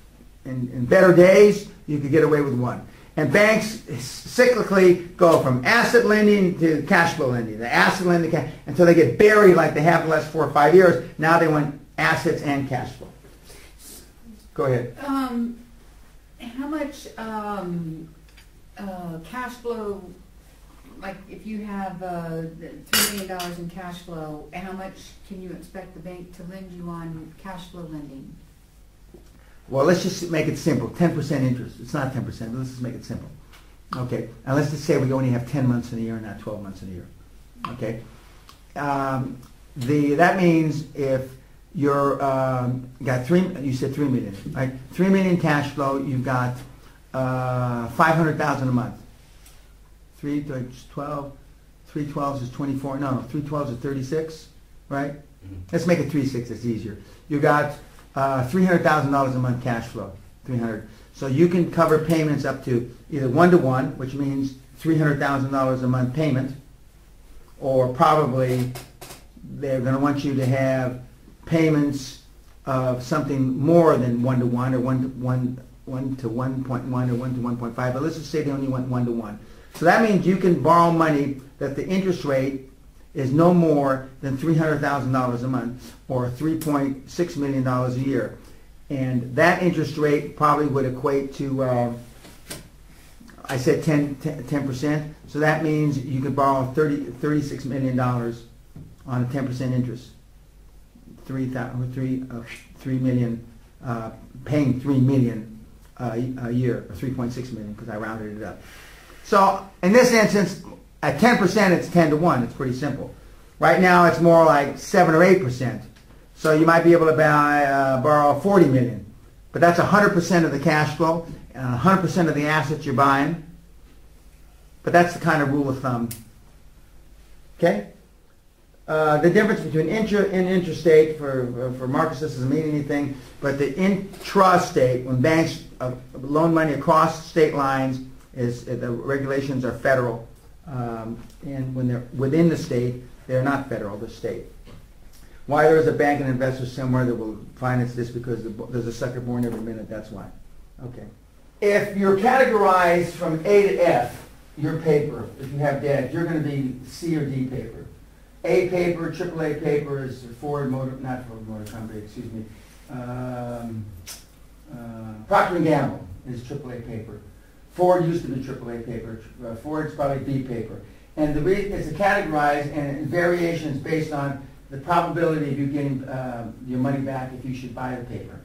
In, in better days, you could get away with one. And banks cyclically go from asset lending to cash flow lending, the asset lending cash, until they get buried like they have the last four or five years. Now they want assets and cash flow. Go ahead. Um, how much um, uh, cash flow, like if you have uh, three million dollars in cash flow, how much can you expect the bank to lend you on cash flow lending? Well, let's just make it simple. ten percent interest. It's not ten percent, but let's just make it simple. Okay. And let's just say we only have ten months in a year, not twelve months in a year. Okay. Um, the that means if you're um, got three, you said three million, right? Three million cash flow. You've got uh, five hundred thousand a month. Three times twelve. Three twelves is twenty-four. No, no. Three twelves is thirty-six. Right. Mm-hmm. Let's make it three six. It's easier. You got Uh, three hundred thousand dollars a month cash flow, three hundred. So you can cover payments up to either one to one, which means three hundred thousand dollars a month payment, or probably they're going to want you to have payments of something more than one to one, or one to one, one to one point one, or one to one point five. But let's just say they only want one to one. So that means you can borrow money that the interest rate is no more than three hundred thousand dollars a month, or three point six million dollars a year. And that interest rate probably would equate to, uh, I said ten percent, so that means you could borrow thirty, thirty-six million dollars on a ten percent interest. Three, three, uh, three million, uh, paying three million uh, a year, or three point six million, because I rounded it up. So in this instance, at ten percent, it's ten to one. It's pretty simple. Right now, it's more like seven or eight percent. So you might be able to buy, uh, borrow forty million dollars. But that's one hundred percent of the cash flow and one hundred percent of the assets you're buying. But that's the kind of rule of thumb. Okay? Uh, the difference between intra and interstate, for, for Marcus, this doesn't mean anything, but the intrastate, when banks uh, loan money across state lines, is uh, the regulations are federal. Um, and when they're within the state, they're not federal, they're state. Why there is a bank and investor somewhere that will finance this, because there's a sucker born every minute, that's why. Okay. If you're categorized from A to F, your paper, if you have debt, you're going to be C or D paper. A paper, triple A paper is Ford Motor, not Ford Motor Company, excuse me. Um, uh, Procter and Gamble is triple A paper. Ford used to be triple A paper. Uh, Ford's probably B paper. And the re it's categorized, and variations based on the probability of you getting uh, your money back if you should buy the paper.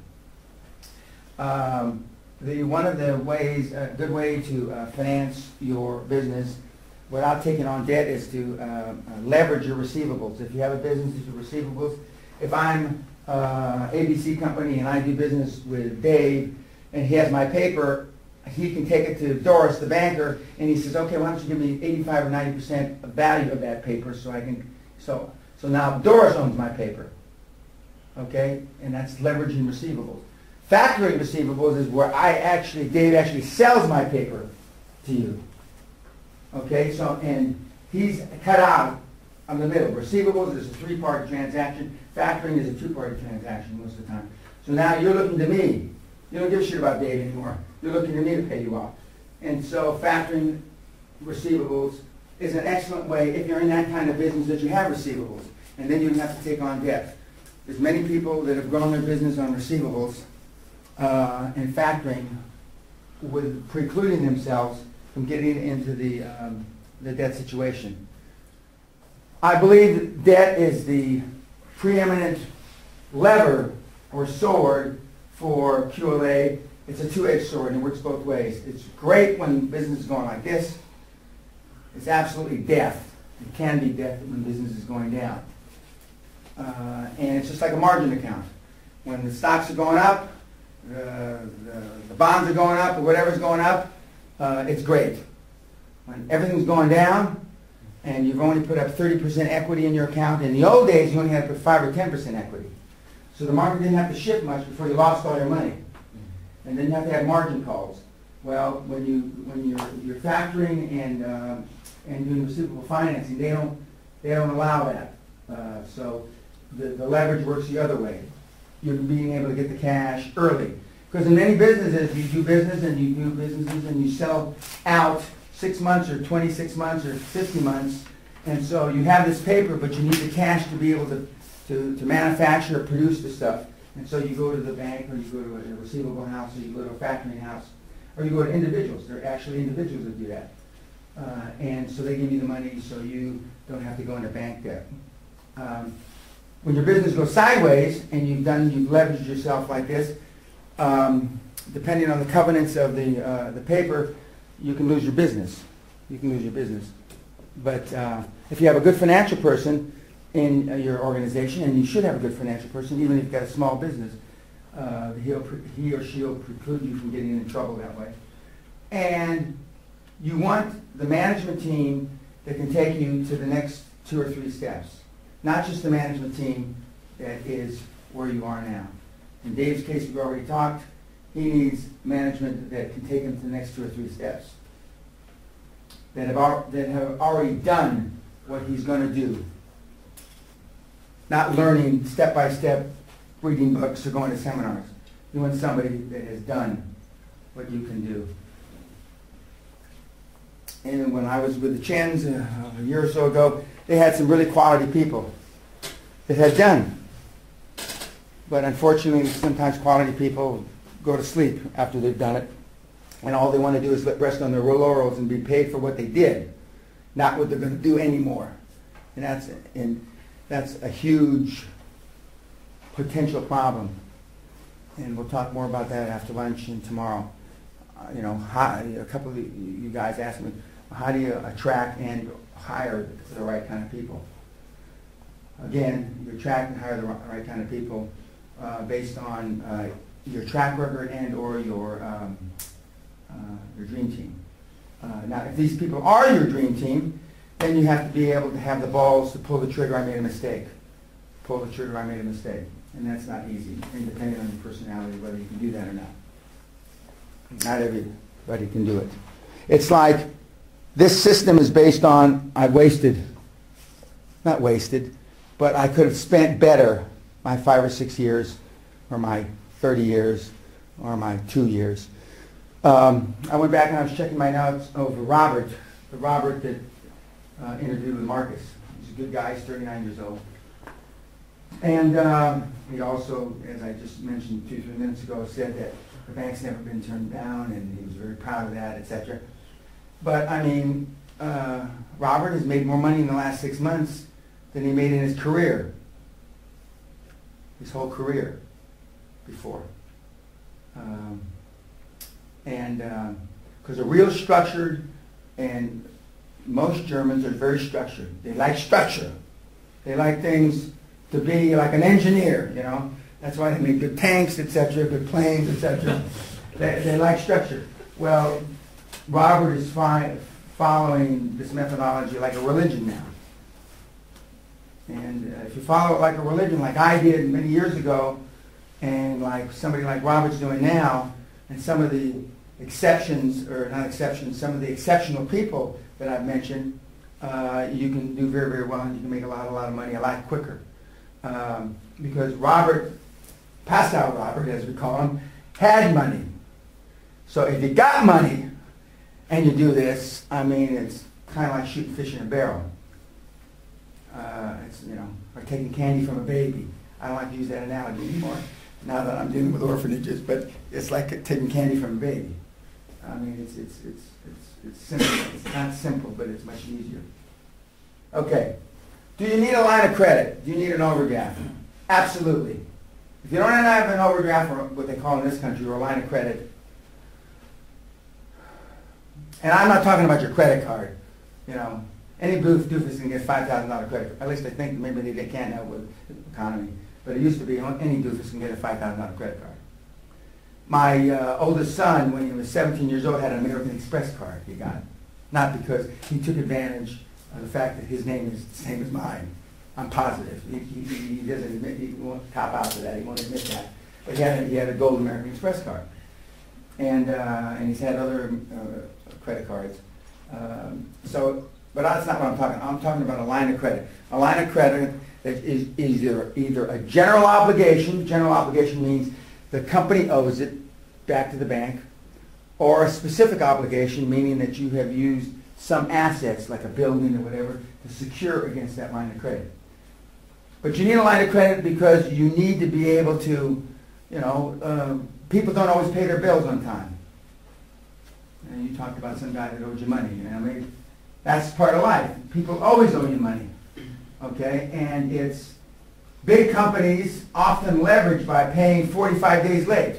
Um, the one of the ways, a good way to uh, finance your business without taking on debt is to uh, uh, leverage your receivables. If you have a business, it's your receivables. If I'm uh, A B C company and I do business with Dave and he has my paper, he can take it to Doris, the banker, and he says, okay, why don't you give me eighty-five or ninety percent of value of that paper so I can, so, so now Doris owns my paper, okay? And that's leveraging receivables. Factoring receivables is where I actually, Dave actually sells my paper to you. Okay, so, and he's cut out on the middle. Receivables is a three-party transaction. Factoring is a two-party transaction most of the time. So now you're looking to me. You don't give a shit about Dave anymore. You're looking to me to pay you off. And so factoring receivables is an excellent way if you're in that kind of business that you have receivables. And then you don't have to take on debt. There's many people that have grown their business on receivables uh, and factoring with precluding themselves from getting into the, um, the debt situation. I believe that debt is the preeminent lever or sword for Q L A. It's a two-edged sword and it works both ways. It's great when business is going like this. It's absolutely death. It can be death when business is going down. Uh, and it's just like a margin account. When the stocks are going up, uh, the, the bonds are going up, or whatever's going up, Uh, it's great. When everything's going down and you've only put up thirty percent equity in your account, in the old days you only had to put five or ten percent equity. So the market didn't have to shift much before you lost all your money. And then you have to have margin calls. Well, when, you, when you're, you're factoring and, uh, and doing receivable financing, they don't, they don't allow that. Uh, so the, the leverage works the other way. You're being able to get the cash early. Because in many businesses, you do business and you do businesses and you sell out six months or twenty-six months or fifty months. And so you have this paper, but you need the cash to be able to, to, to manufacture or produce the stuff. And so you go to the bank, or you go to a receivable house, or you go to a factoring house, or you go to individuals. There are actually individuals that do that. Uh, and so they give you the money so you don't have to go into bank debt. Um, when your business goes sideways and you've done, you've leveraged yourself like this, Um, depending on the covenants of the, uh, the paper, you can lose your business. You can lose your business. But uh, if you have a good financial person in uh, your organization, and you should have a good financial person, even if you've got a small business, uh, he'll pre he or she will preclude you from getting in trouble that way. And you want the management team that can take you to the next two or three steps. Not just the management team that is where you are now. In Dave's case, we've already talked. He needs management that can take him to the next two or three steps, that have, al that have already done what he's going to do. Not learning step-by-step, reading books or going to seminars. You want somebody that has done what you can do. And when I was with the Chens uh, a year or so ago, they had some really quality people that had done. But unfortunately, sometimes quality people go to sleep after they've done it. And all they want to do is rest on their laurels and be paid for what they did, not what they're going to do anymore. And that's, and that's a huge potential problem. And we'll talk more about that after lunch and tomorrow. Uh, you know, how, a couple of you guys asked me, how do you attract and hire the right kind of people? Again, you attract and hire the right kind of people Uh, based on uh, your track record and or your um, uh, your dream team. Uh, now, if these people are your dream team, then you have to be able to have the balls to pull the trigger, I made a mistake. Pull the trigger, I made a mistake. And that's not easy, and depending on your personality, whether you can do that or not. Not everybody can do it. It's like this system is based on, I wasted, not wasted, but I could have spent better my five or six years, or my thirty years, or my two years. Um, I went back and I was checking my notes over Robert, the Robert that uh, interviewed with Marcus. He's a good guy, he's thirty-nine years old. And um, he also, as I just mentioned two, three minutes ago, said that the bank's never been turned down, and he was very proud of that, et cetera. But, I mean, uh, Robert has made more money in the last six months than he made in his career, his whole career before. Um, and because um, a real structured, and most Germans are very structured. They like structure. They like things to be like an engineer, you know. That's why they make good tanks, et cetera, good planes, et cetera. they, they like structure. Well, Robert is fi following this methodology like a religion now. And uh, if you follow it like a religion, like I did many years ago, and like somebody like Robert's doing now, and some of the exceptions, or not exceptions, some of the exceptional people that I've mentioned, uh, you can do very, very well, and you can make a lot, a lot of money a lot quicker. Um, because Robert, Passau Robert, as we call him, had money. So if you got money and you do this, I mean, it's kind of like shooting fish in a barrel. Uh, it's, you know, or taking candy from a baby. I don't like to use that analogy anymore now that I'm dealing with orphanages, but it's like taking candy from a baby. I mean, it's, it's, it's, it's, it's simple. It's not simple, but it's much easier. Okay. Do you need a line of credit? Do you need an overdraft? Absolutely. If you don't have an overdraft, or what they call in this country, or a line of credit, and I'm not talking about your credit card, you know, any doof doofus can get five thousand dollar credit card. At least I think maybe they, they can now with the economy. But it used to be any doofus can get a five thousand dollar credit card. My uh, oldest son, when he was seventeen years old, had an American Express card he got. Not because he took advantage of the fact that his name is the same as mine. I'm positive. He, he, he doesn't admit, he won't cop out to that, he won't admit that. But he had a, he had a gold American Express card. And, uh, and he's had other uh, credit cards. Um, so, but that's not what I'm talking about. I'm talking about a line of credit. A line of credit that is either, either a general obligation, general obligation means the company owes it back to the bank, or a specific obligation, meaning that you have used some assets, like a building or whatever, to secure against that line of credit. But you need a line of credit because you need to be able to, you know, uh, people don't always pay their bills on time. And you talked about some guy that owed you money. You know, I mean, that's part of life. People always owe you money. Okay, and it's big companies often leverage by paying forty-five days late.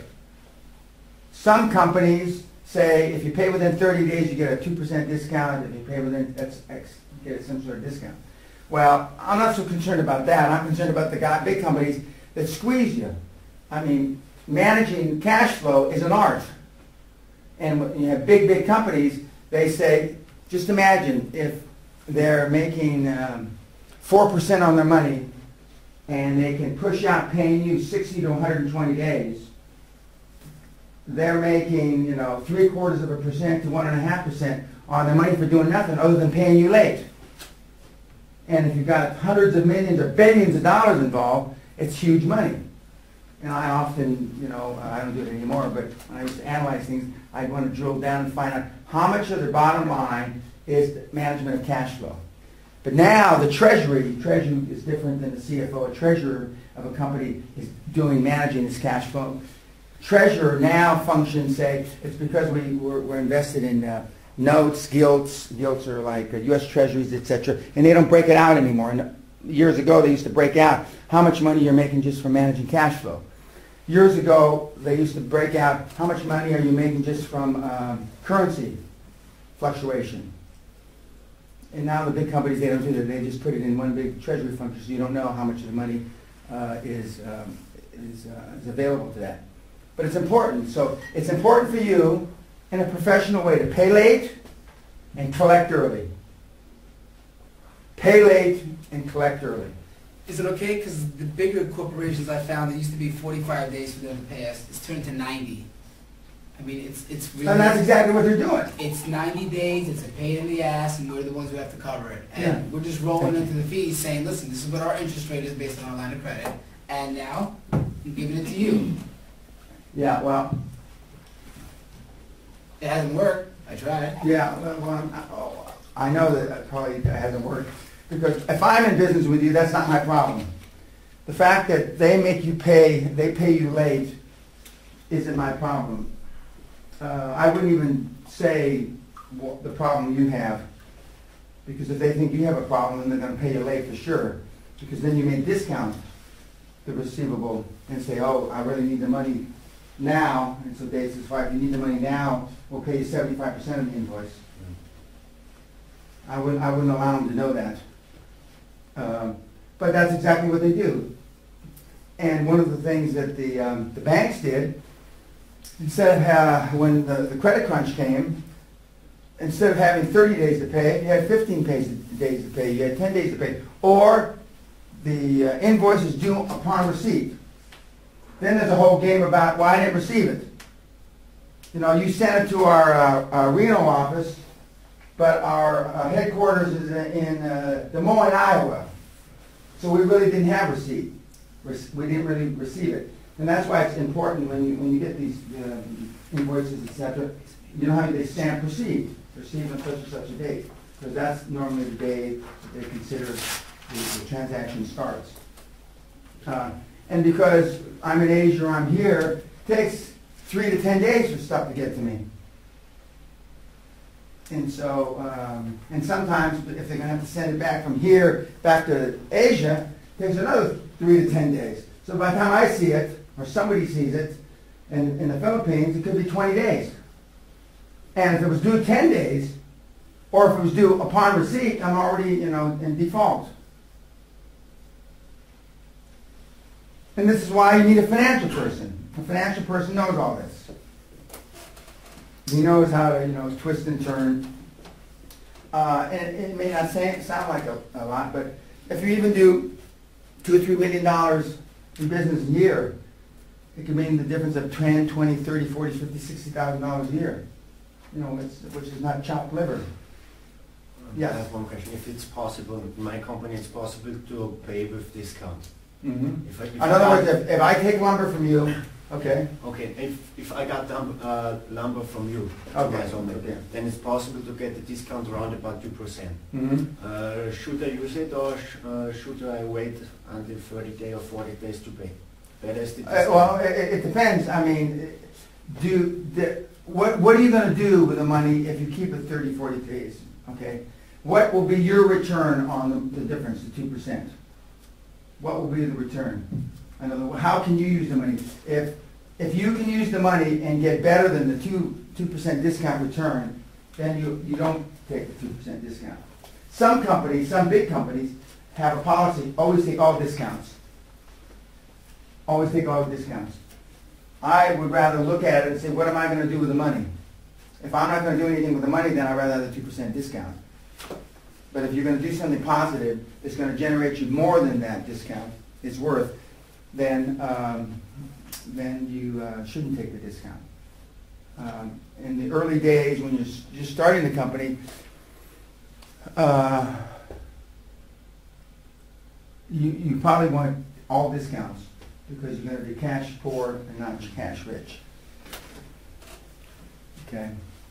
Some companies say if you pay within thirty days, you get a two percent discount. If you pay within X, X, you get some sort of discount. Well, I'm not so concerned about that. I'm concerned about the guy, big companies that squeeze you. I mean, managing cash flow is an art. And when you have big, big companies, they say, just imagine if they're making um, four percent on their money and they can push out paying you sixty to one hundred twenty days. They're making, you know, three quarters of a percent to one and a half percent on their money for doing nothing other than paying you late. And if you've got hundreds of millions or billions of dollars involved, it's huge money. And I often, you know, I don't do it anymore, but when I used to analyze things, I'd want to drill down and find out how much of their bottom line is the management of cash flow. But now the treasury, treasury is different than the C F O. A treasurer of a company is doing managing its cash flow. Treasurer now functions, say, it's because we, we're, we're invested in uh, notes, gilts. Gilts are like uh, U S treasuries, et cetera. And they don't break it out anymore. And years ago, they used to break out how much money you're making just from managing cash flow. Years ago, they used to break out how much money are you making just from um, currency fluctuation. And now the big companies, they don't do that. They just put it in one big treasury function, so you don't know how much of the money uh, is, um, is, uh, is available to that. But it's important. So it's important for you in a professional way to pay late and collect early. pay late and collect early. Is it okay? Because the bigger corporations I found, it used to be forty-five days for them to pay us. It's turned to ninety. I mean, it's it's really. And that's exactly what they're doing. It's ninety days. It's a pain in the ass, and we're the ones who have to cover it. And Yeah. we're just rolling Thank into the fees, saying, "Listen, this is what our interest rate is based on our line of credit, and now I'm giving it to you." Yeah, well, It hasn't worked. I tried. yeah, well, well, I- oh, I know that that probably hasn't worked. Because if I'm in business with you, that's not my problem. The fact that they make you pay, they pay you late, isn't my problem. Uh, I wouldn't even say what the problem you have, because if they think you have a problem, then they're going to pay you late for sure. Because then you may discount the receivable and say, "Oh, I really need the money now." And so Dave says, "Fine, if you need the money now, we'll pay you seventy-five percent of the invoice." I wouldn't, I wouldn't allow them to know that. Um, but that's exactly what they do. And one of the things that the, um, the banks did, instead of, uh, when the, the credit crunch came, instead of having thirty days to pay, you had fifteen days to pay, you had ten days to pay, or the uh, invoice is due upon receipt. Then there's a whole game about, "Well, I didn't receive it." You know, you sent it to our, uh, our Reno office, but our uh, headquarters is in uh, Des Moines, Iowa. So we really didn't have receipt. We didn't really receive it. And that's why it's important when you, when you get these uh, invoices, et cetera, you know how they stamp received, received on such and such a date. Because that's normally the day that they consider the, the transaction starts. Uh, and because I'm in Asia or I'm here, it takes three to ten days for stuff to get to me. And so, um, and sometimes if they're going to have to send it back from here back to Asia, it takes another three to ten days. So by the time I see it, or somebody sees it, in, in the Philippines, it could be twenty days. And if it was due ten days, or if it was due upon receipt, I'm already, you know, in default. And this is why you need a financial person. A financial person knows all this. He knows how to, you know, twist and turn. Uh, and it may not say, sound like a, a lot, but if you even do two or three million dollars in business a year, it could mean the difference of ten, twenty, thirty, forty, fifty, sixty thousand dollars a year. You know, it's, which is not chopped liver. Yes. I have one question. If it's possible, in my company, it's possible to pay with discount. Mm-hmm. If I, if In I other got- words, if, if I take lumber from you, okay, Okay, if, if I got um, uh, lumber from you, Okay, my company, okay. then it's possible to get a discount around about two percent. mm-hmm. Uh, should I use it or sh uh, should I wait until thirty days or forty days to pay? That is the Uh, discount. well, it, it depends. I mean, do the, what what are you going to do with the money if you keep it thirty, forty days? Okay, what will be your return on the, the difference, the two percent? What will be the return? In other words, how can you use the money? If if you can use the money and get better than the two two percent discount return, then you you don't take the two percent discount. Some companies, some big companies, have a policy: always take all discounts. Always take all the discounts. I would rather look at it and say, what am I going to do with the money? If I'm not going to do anything with the money, then I'd rather have the two percent discount. But if you're going to do something positive that's going to generate you more than that discount is worth, then um, then you uh, shouldn't take the discount. Um, in the early days when you're just starting the company, uh, you, you probably want all discounts because you're going to be cash poor and not cash rich. Okay.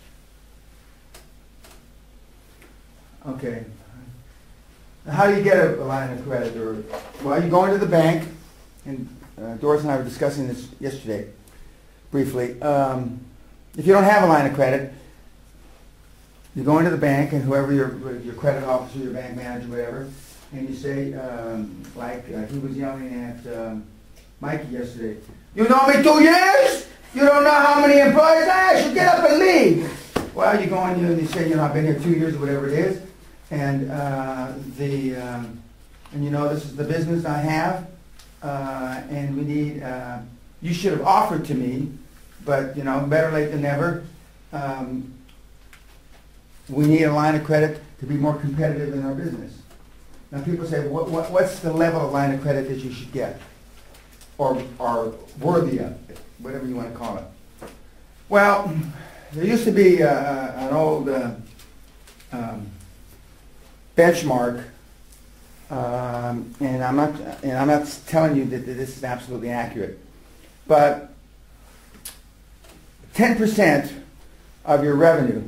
Okay. How do you get a, a line of credit? Or, well, you go into the bank, and uh, Doris and I were discussing this yesterday, briefly. Um, if you don't have a line of credit, you go into the bank, and whoever your your credit officer, your bank manager, whatever, and you say, um, like uh, he was yelling at um, Mikey yesterday, "You know me two years? You don't know how many employees I have? You get up and leave." Well, you go in and you say, you know, I've been here two years or whatever it is, and uh, the um, and you know this is the business I have, uh, and we need. Uh, you should have offered to me, but you know, better late than never. Um, we need a line of credit to be more competitive in our business. Now people say, what, what, what's the level of line of credit that you should get? Or are worthy of, whatever you want to call it. Well, there used to be uh, an old uh, um, benchmark, um, and I'm not and I'm not telling you that, that this is absolutely accurate, but ten percent of your revenue,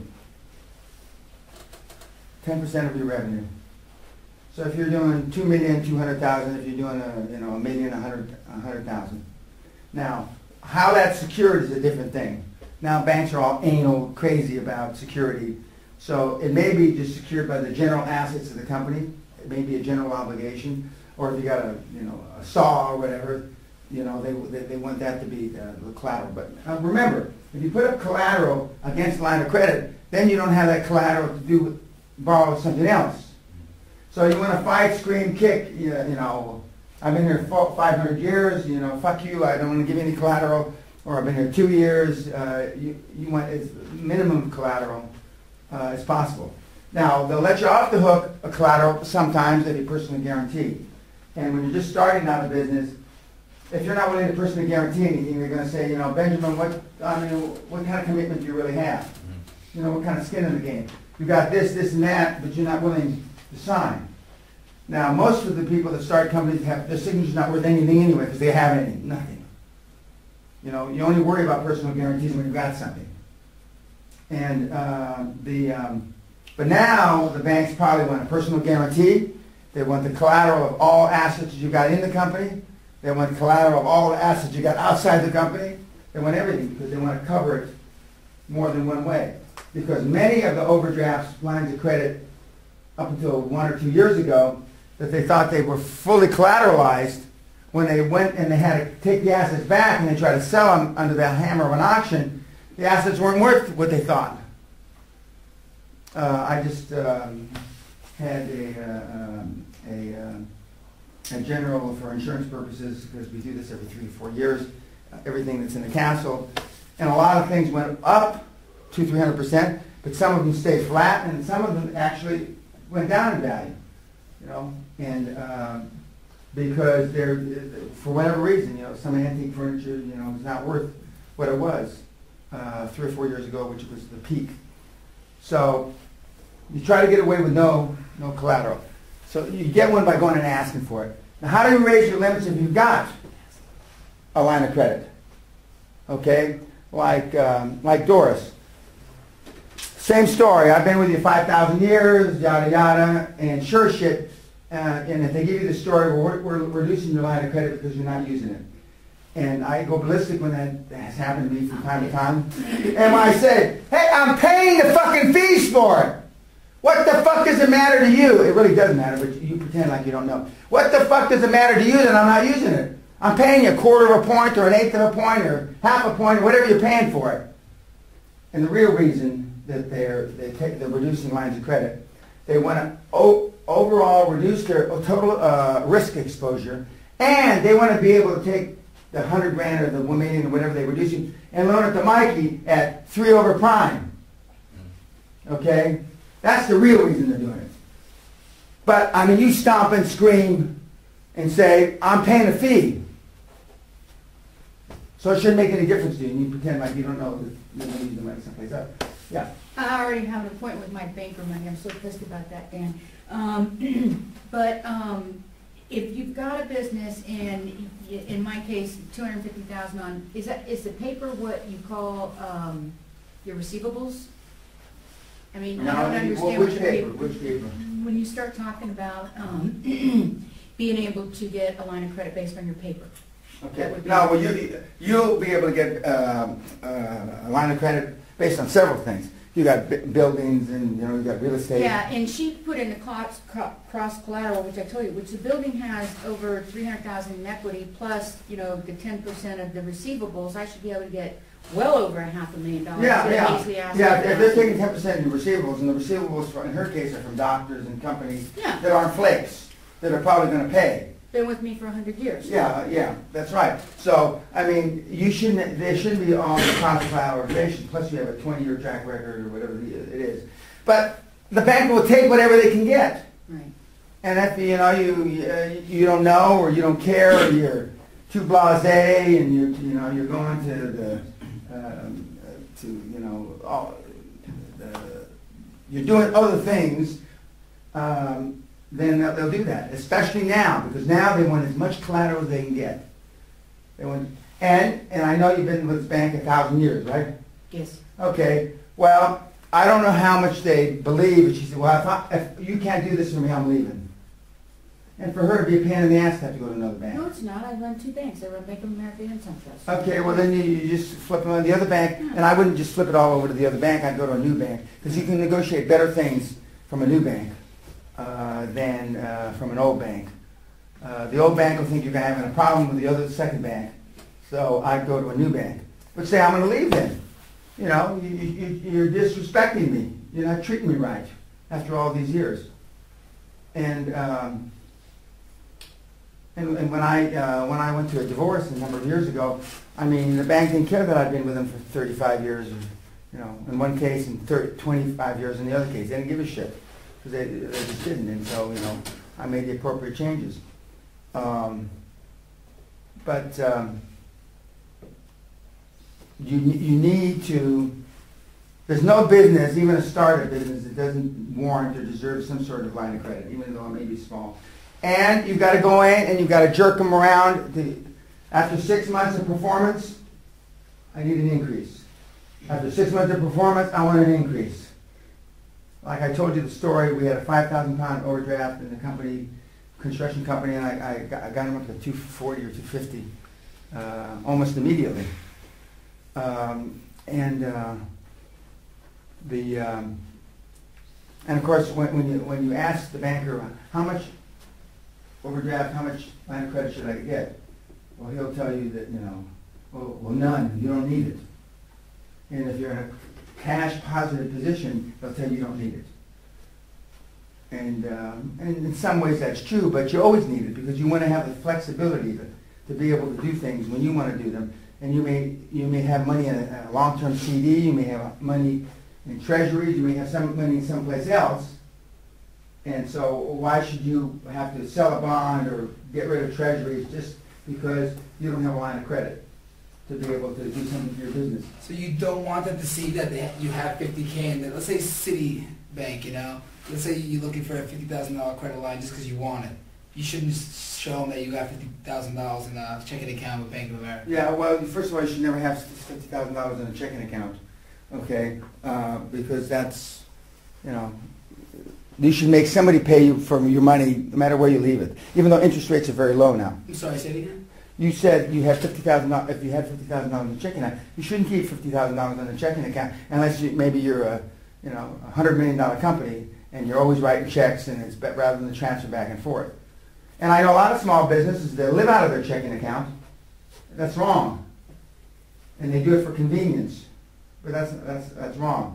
ten percent of your revenue. So if you're doing two million, two hundred thousand, if you're doing a you know a million, a hundred, a hundred thousand. Now, how that's secured is a different thing. Now banks are all anal, crazy about security. So it may be just secured by the general assets of the company. It may be a general obligation, or if you got a you know a saw or whatever, you know they they, they want that to be uh, the collateral. But uh, remember, if you put up collateral against a line of credit, then you don't have that collateral to do with, borrow something else. So you want to fight, scream, kick. You, you know, I've been here five hundred years. You know, fuck you. I don't want to give any collateral. Or I've been here two years. Uh, you you want as minimum collateral uh, as possible. Now they'll let you off the hook a collateral sometimes if you personally guarantee. And when you're just starting out a business, if you're not willing to personally guarantee anything, they're going to say, you know, Benjamin, what I mean, what kind of commitment do you really have? You know, what kind of skin in the game? You got this, this, and that, but you're not willing to sign. Now, most of the people that start companies have their signature's not worth anything anyway because they have anything, nothing. You know, you only worry about personal guarantees when you've got something. And uh, the, um, but now the banks probably want a personal guarantee. They want the collateral of all assets you got in the company. They want collateral of all the assets you got outside the company. They want everything because they want to cover it more than one way. Because many of the overdrafts, lines of credit, up until one or two years ago, that they thought they were fully collateralized, when they went and they had to take the assets back and they tried to sell them under the hammer of an auction, the assets weren't worth what they thought. Uh, I just um, had a, uh, um, a, uh, a general for insurance purposes, because we do this every three to four years, uh, everything that's in the council, and a lot of things went up two, three hundred percent, but some of them stayed flat, and some of them actually went down in value. You know, and um, because they're, for whatever reason, you know, some antique furniture, you know, is not worth what it was uh, three or four years ago, which was the peak. So you try to get away with no no collateral. So you get one by going and asking for it. Now, how do you raise your limits if you've got a line of credit? Okay, like um, like Doris. Same story. I've been with you five thousand years, yada yada, and sure shit. Uh, and if they give you the story, well, we're, we're reducing your line of credit because you're not using it. And I go ballistic when that has happened to me from time to time. And when I say, hey, I'm paying the fucking fees for it. What the fuck does it matter to you? It really doesn't matter, but you pretend like you don't know. What the fuck does it matter to you that I'm not using it? I'm paying you a quarter of a point or an eighth of a point or half a point or whatever you're paying for it. And the real reason that they're, they take, they're reducing lines of credit, they want to o overall reduce their total uh, risk exposure, and they want to be able to take the hundred grand or the one million or whatever they're reducing and loan it to Mikey at three over prime. Okay? That's the real reason they're doing it. But, I mean, you stomp and scream and say, I'm paying a fee. So it shouldn't make any difference to you, and you pretend like you don't know that you're going to use the money someplace else. Yeah. I already have an appointment with my banker money. I'm so pissed about that, Dan. Um, but um, if you've got a business, and in my case, two hundred fifty thousand dollars on, is that is the paper what you call um, your receivables? I mean, No, I don't understand which what paper? you Which paper? when you start talking about um, being able to get a line of credit based on your paper. Okay. No, well, you you'll be able to get um, uh, a line of credit based on several things. You got b buildings, and you know you got real estate. Yeah, and she put in the cross, cross collateral, which I told you, which the building has over three hundred thousand in equity, plus you know the ten percent of the receivables. I should be able to get well over a half a million dollars. Yeah, So yeah, yeah. If they're taking ten percent of your receivables, and the receivables, for, in her case, are from doctors and companies Yeah. that aren't flakes, that are probably going to pay. Been with me for a hundred years. Yeah, yeah, that's right. So, I mean, you shouldn't, they shouldn't be on the cost of collateralization, plus you have a twenty year track record or whatever it is. But the bank will take whatever they can get. Right. And if you know you you, you don't know or you don't care or you're too blasé and you you know you're going to the um, to you know all the, you're doing other things, um, then they'll, they'll do that. Especially now, because now they want as much collateral as they can get. They want, and and I know you've been with this bank a thousand years, right? Yes. Okay. Well, I don't know how much they believe. But she said, "Well, if, I, if you can't do this for me, I'm leaving." And for her to be a pain in the ass to have to go to another bank. No, it's not. I run two banks. I run Bank of America and SunTrust. Okay, well then you, you just flip them on the other bank, and I wouldn't just flip it all over to the other bank. I'd go to a new bank because you can negotiate better things from a new bank uh, than uh, from an old bank. Uh, the old bank will think you're having a problem with the other second bank, so I'd go to a new bank. But say I'm going to leave then. You know, you, you, you're disrespecting me. You're not treating me right after all these years. And um, And, and when I uh, when I went to a divorce a number of years ago, I mean the bank didn't care that I'd been with them for thirty-five years, or, you know, in one case, and thirty, twenty-five years in the other case. They didn't give a shit because they, they just didn't. And so you know, I made the appropriate changes. Um, but um, you you need to. There's no business, even a startup business, that doesn't warrant or deserve some sort of line of credit, even though it may be small. And you've got to go in and you've got to jerk them around. To, after six months of performance, I need an increase. After six months of performance, I want an increase. Like I told you the story, we had a five thousand pound overdraft in the company, construction company, and I, I, got, I got them up to two forty or two fifty uh, almost immediately. Um, and uh, the um, and of course, when, when you when you ask the banker how much overdraft, how much line of credit should I get? Well, he'll tell you that, you know, well, well, none, you don't need it. And if you're in a cash positive position, they'll tell you you don't need it. And, um, and in some ways that's true, but you always need it because you want to have the flexibility to, to be able to do things when you want to do them. And you may, you may have money in a, a long-term C D, you may have money in treasuries, you may have some money someplace else. And so why should you have to sell a bond or get rid of treasuries just because you don't have a line of credit to be able to do something for your business? So you don't want them to see that they, you have fifty K in there. Let's say Citibank, you know. Let's say you're looking for a fifty thousand dollar credit line just because you want it. You shouldn't just show them that you got fifty thousand dollars in a checking account with Bank of America. Yeah, well, first of all, you should never have fifty thousand dollars in a checking account, okay? Uh, because that's, you know, you should make somebody pay you for your money no matter where you leave it, even though interest rates are very low now. I'm sorry, say it again? You said you had fifty thousand dollars, if you had fifty thousand dollars in a checking account, you shouldn't keep fifty thousand dollars in a checking account unless you, maybe you're a, you know, a hundred million dollar company and you're always writing checks and it's rather than the transfer back and forth. And I know a lot of small businesses that live out of their checking account. That's wrong. And they do it for convenience. But that's, that's, that's wrong.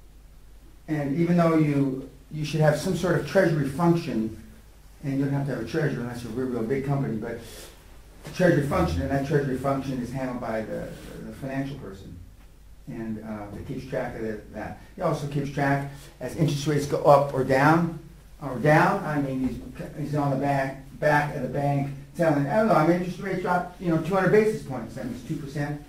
And even though you, you should have some sort of treasury function, and you don't have to have a treasurer unless you're a real, real big company, but a treasury function, and that treasury function is handled by the, the financial person. And uh, it keeps track of the, that. It also keeps track as interest rates go up or down, or down. I mean, he's, he's on the back back of the bank telling, oh no, I mean, interest rates dropped, you know, two hundred basis points. That means two percent.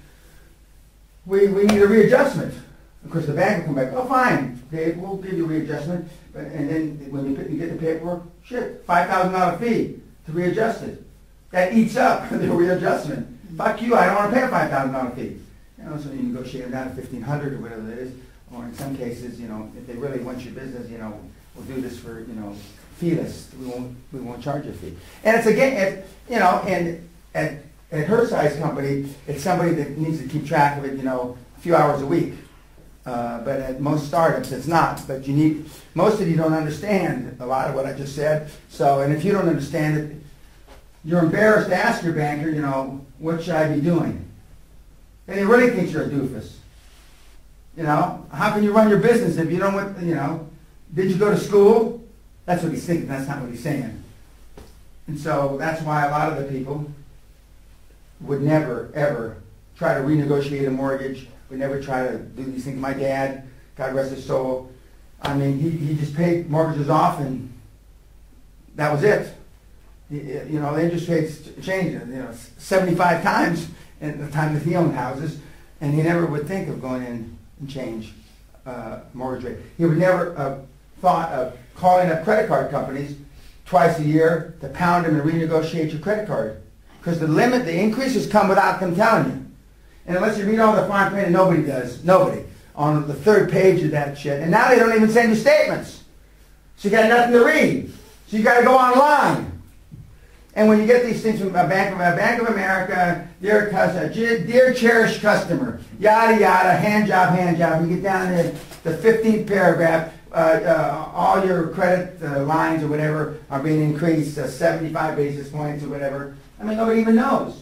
We we need a readjustment. Of course, the bank will come back. Oh, fine, Dave, we'll give you a readjustment. But and then when you, you get the paperwork, shit, five thousand dollar fee to readjust it. That eats up the readjustment. Fuck you, I don't want to pay a five thousand dollar fee. You know, so you negotiate them down to fifteen hundred or whatever it is. Or in some cases, you know, if they really want your business, you know, we'll do this for, you know, feeless. We won't we won't charge a fee. And it's again, if, you know, and at at her size company, it's somebody that needs to keep track of it, you know, a few hours a week. Uh, but at most startups, it's not. But you need, most of you don't understand a lot of what I just said. So, and if you don't understand it, you're embarrassed to ask your banker, you know, what should I be doing? And he really thinks you're a doofus. You know, how can you run your business if you don't want, you know, did you go to school? That's what he's thinking, that's not what he's saying. And so that's why a lot of the people would never, ever try to renegotiate a mortgage, would never try to do these things. My dad, God rest his soul, I mean, he, he just paid mortgages off and that was it. You you know, the interest rates changed, you know, seventy-five times in the time that he owned houses, and he never would think of going in and change uh, mortgage rate. He would never uh, thought of calling up credit card companies twice a year to pound them and renegotiate your credit card. Because the limit, the increases come without them telling you. And unless you read all the fine print, and nobody does, nobody, on the third page of that shit. And now they don't even send you statements. So you got nothing to read. So you got to go online. And when you get these things from a Bank of, a Bank of America, dear customer, dear cherished customer, yada yada, hand job, hand job, you get down to the fifteenth paragraph, uh, uh, all your credit uh, lines or whatever are being increased uh, seventy-five basis points or whatever. I mean, nobody even knows.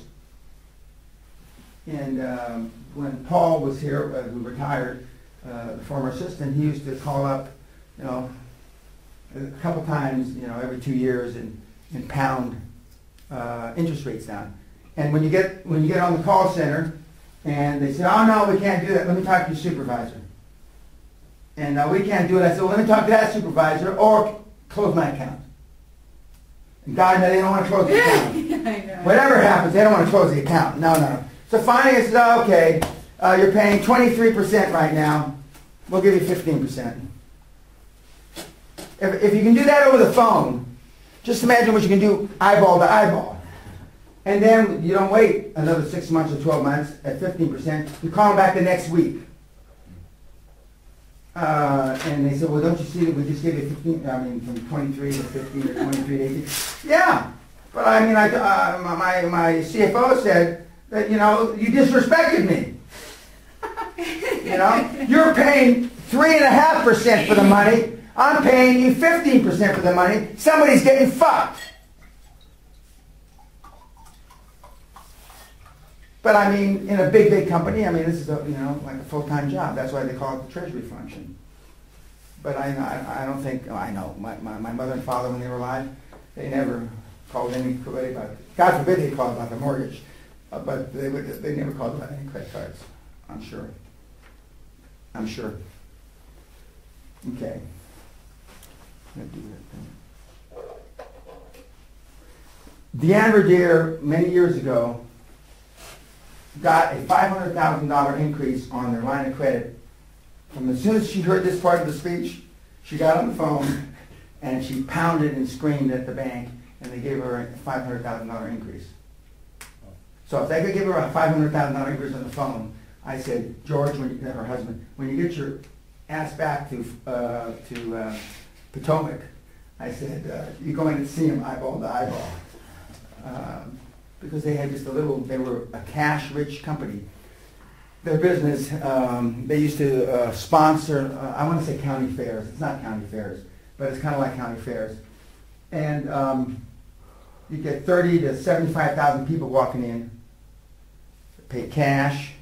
And um, when Paul was here, uh, who retired, uh, the former assistant, he used to call up, you know, a couple times, you know, every two years and, and pound Uh, interest rates down. And when you get when you get on the call center and they say, oh no, we can't do that, let me talk to your supervisor. And uh, we can't do it. I said, well, let me talk to that supervisor or close my account. And God, no, they don't want to close the account. I know. Whatever happens, they don't want to close the account. No, no. So finally I said, oh, okay, uh, you're paying twenty-three percent right now. We'll give you fifteen percent. If, if you can do that over the phone, just imagine what you can do eyeball to eyeball. And then you don't wait another six months or twelve months at fifteen percent. You call them back the next week. Uh, and they said, well, don't you see that we just gave you fifteen, I mean, from twenty-three to fifteen or twenty-three to eighteen? Yeah. But I mean, I, uh, my, my C F O said that, you know, you disrespected me. You know, you're paying three and a half percent for the money. I'm paying you fifteen percent for the money. Somebody's getting fucked. But I mean, in a big, big company, I mean, this is a, you know, like a full-time job. That's why they call it the treasury function. But I, I, I don't think, oh, I know, my, my, my mother and father, when they were alive, they never called anybody about, God forbid they called about the mortgage, uh, but they, would, they never called about any credit cards, I'm sure. I'm sure. Okay. I'm gonna do that thing. Deanne Verdier, many years ago, got a five hundred thousand dollars increase on their line of credit. From as soon as she heard this part of the speech, she got on the phone and she pounded and screamed at the bank, and they gave her a five hundred thousand dollars increase. So if they could give her a five hundred thousand dollars increase on the phone, I said, George, when you, her husband, when you get your ass back to uh, to uh, Potomac, I said, uh, you're going to see him eyeball to eyeball. Um, because they had just a little, they were a cash-rich company. Their business, um, they used to uh, sponsor, uh, I want to say county fairs. It's not county fairs, but it's kind of like county fairs. And um, you get thirty to seventy-five thousand people walking in, pay cash,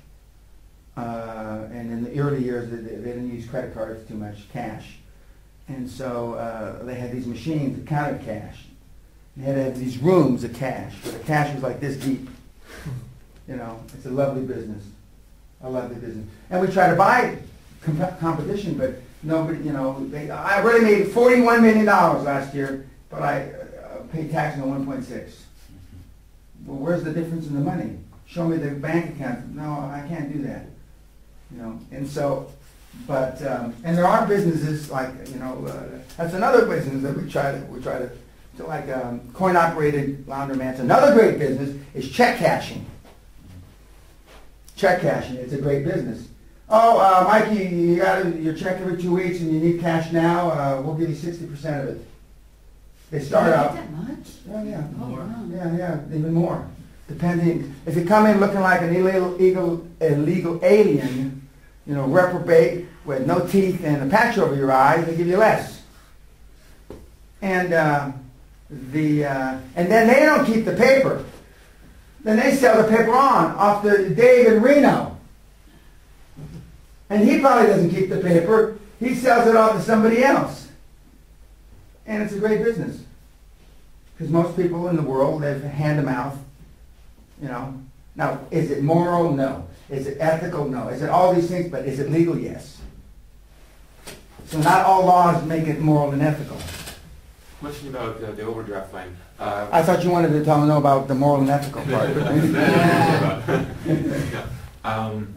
uh, and in the early years, they, they didn't use credit cards too much, cash. And so uh, they had these machines that counted cash. They had to have these rooms of cash, where the cash was like this deep. You know, it's a lovely business, a lovely business. And we try to buy comp competition, but nobody, you know, they, I really made forty-one million dollars last year, but I uh, paid tax on one point six. Well, where's the difference in the money? Show me the bank account. No, I can't do that. You know, and so, but, um, and there are businesses like, you know, uh, that's another business that we try to, we try to, So like um, coin-operated laundromats. Another great business is check cashing. Check cashing, it's a great business. Oh, uh, Mikey, you got your check every two weeks and you need cash now. Uh, we'll give you sixty percent of it. They start out. That much? Yeah, yeah, Oh, wow. yeah, yeah, even more. Depending, if you come in looking like an illegal, illegal, illegal alien, you know, reprobate with no teeth and a patch over your eye, they give you less. And. Uh, The, uh, and then they don't keep the paper. Then they sell the paper on off to Dave in Reno. And he probably doesn't keep the paper. He sells it off to somebody else. And it's a great business. Because most people in the world live hand to mouth. You know. Now, is it moral? No. Is it ethical? No. Is it all these things? But is it legal? Yes. So not all laws make it moral and ethical. Question about uh, the overdraft line. Uh, I thought you wanted to tell know about the moral and ethical part. No. Um,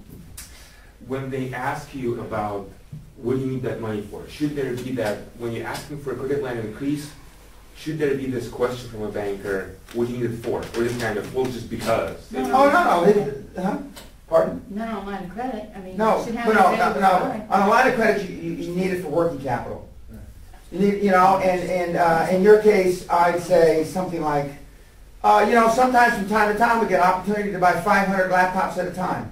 when they ask you about what do you need that money for, should there be that, when you're asking for a credit line increase, should there be this question from a banker, what do you need it for? Or is kind of, well, just because? No, Oh, no, no. It, huh? Pardon? Not on line of credit, I mean, No, you should have but it no, no, available no. for it. On a line of credit, you, you, you need it for working capital. You need, you know, and, and uh, in your case, I'd say something like, uh, you know, sometimes from time to time we get opportunity to buy five hundred laptops at a time,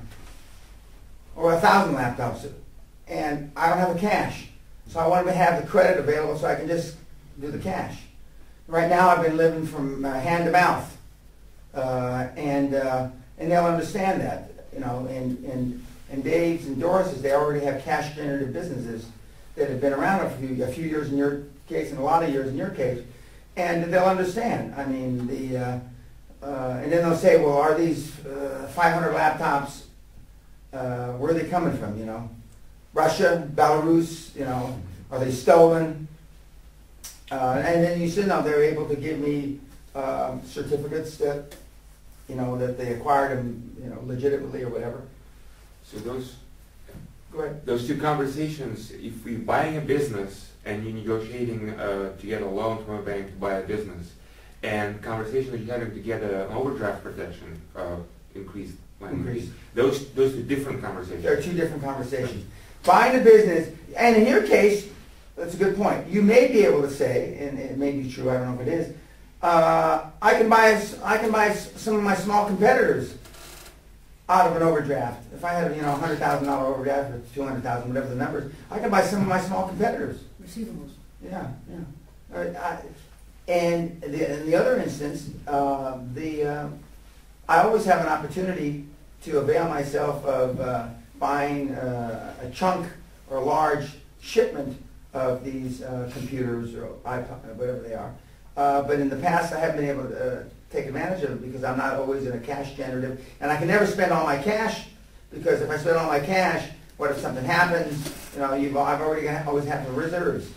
or a thousand laptops, and I don't have the cash, so I want to have the credit available so I can just do the cash. Right now, I've been living from uh, hand to mouth, uh, and uh, and they'll understand that, you know, and and and Dave's and Doris's, they already have cash generative businesses that have been around a few, a few years in your case and a lot of years in your case, and they'll understand. I mean, the uh, uh, and then they'll say, well, are these uh, five hundred laptops, uh, where are they coming from, you know? Russia, Belarus, you know, are they stolen? Uh, and then you said, no, they're able to give me uh, certificates that, you know, that they acquired them, you know, legitimately or whatever. So those, Go ahead. those two conversations, if you're buying a business and you're negotiating uh, to get a loan from a bank to buy a business, and conversation that you're having to get an overdraft protection uh, increased, line Increase. increase, those those are different conversations. There are two different conversations. Buying a business, and in your case, that's a good point. You may be able to say, and it may be true, I don't know if it is, uh, I can buy s- I can buy s- some of my small competitors out of an overdraft. If I had, you know, a hundred thousand dollar overdraft or two hundred thousand, whatever the numbers, I can buy some of my small competitors. Receivables. Yeah, yeah. Uh, I, and the, in the other instance, uh, the uh, I always have an opportunity to avail myself of uh, buying uh, a chunk or a large shipment of these uh, computers or iPod, whatever they are. Uh, but in the past, I haven't been able to uh, take advantage of it because I'm not always in a cash generative, and I can never spend all my cash because if I spend all my cash, what if something happens? You know, you've, I've already got, always had the reserves.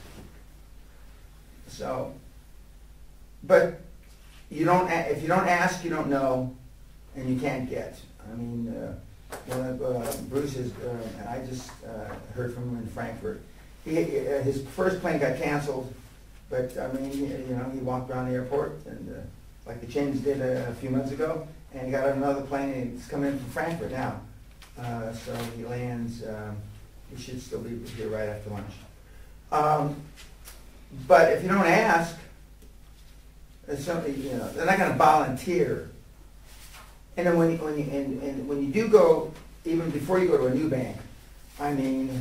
So, but you don't. a- If you don't ask, you don't know, and you can't get. I mean, uh, one of uh, Bruce's, uh, and I just uh, heard from him in Frankfurt. He, uh, his first plane got canceled, but I mean, he, you know, he walked around the airport and uh, like the Chains did a, a few months ago, and he got on another plane and he's coming in from Frankfurt now. Uh, so he lands. Um, he should still be here right after lunch. Um, but if you don't ask, it's something, you know, they're not going to volunteer. And then when you, when you and, and when you do go, even before you go to a new bank, I mean,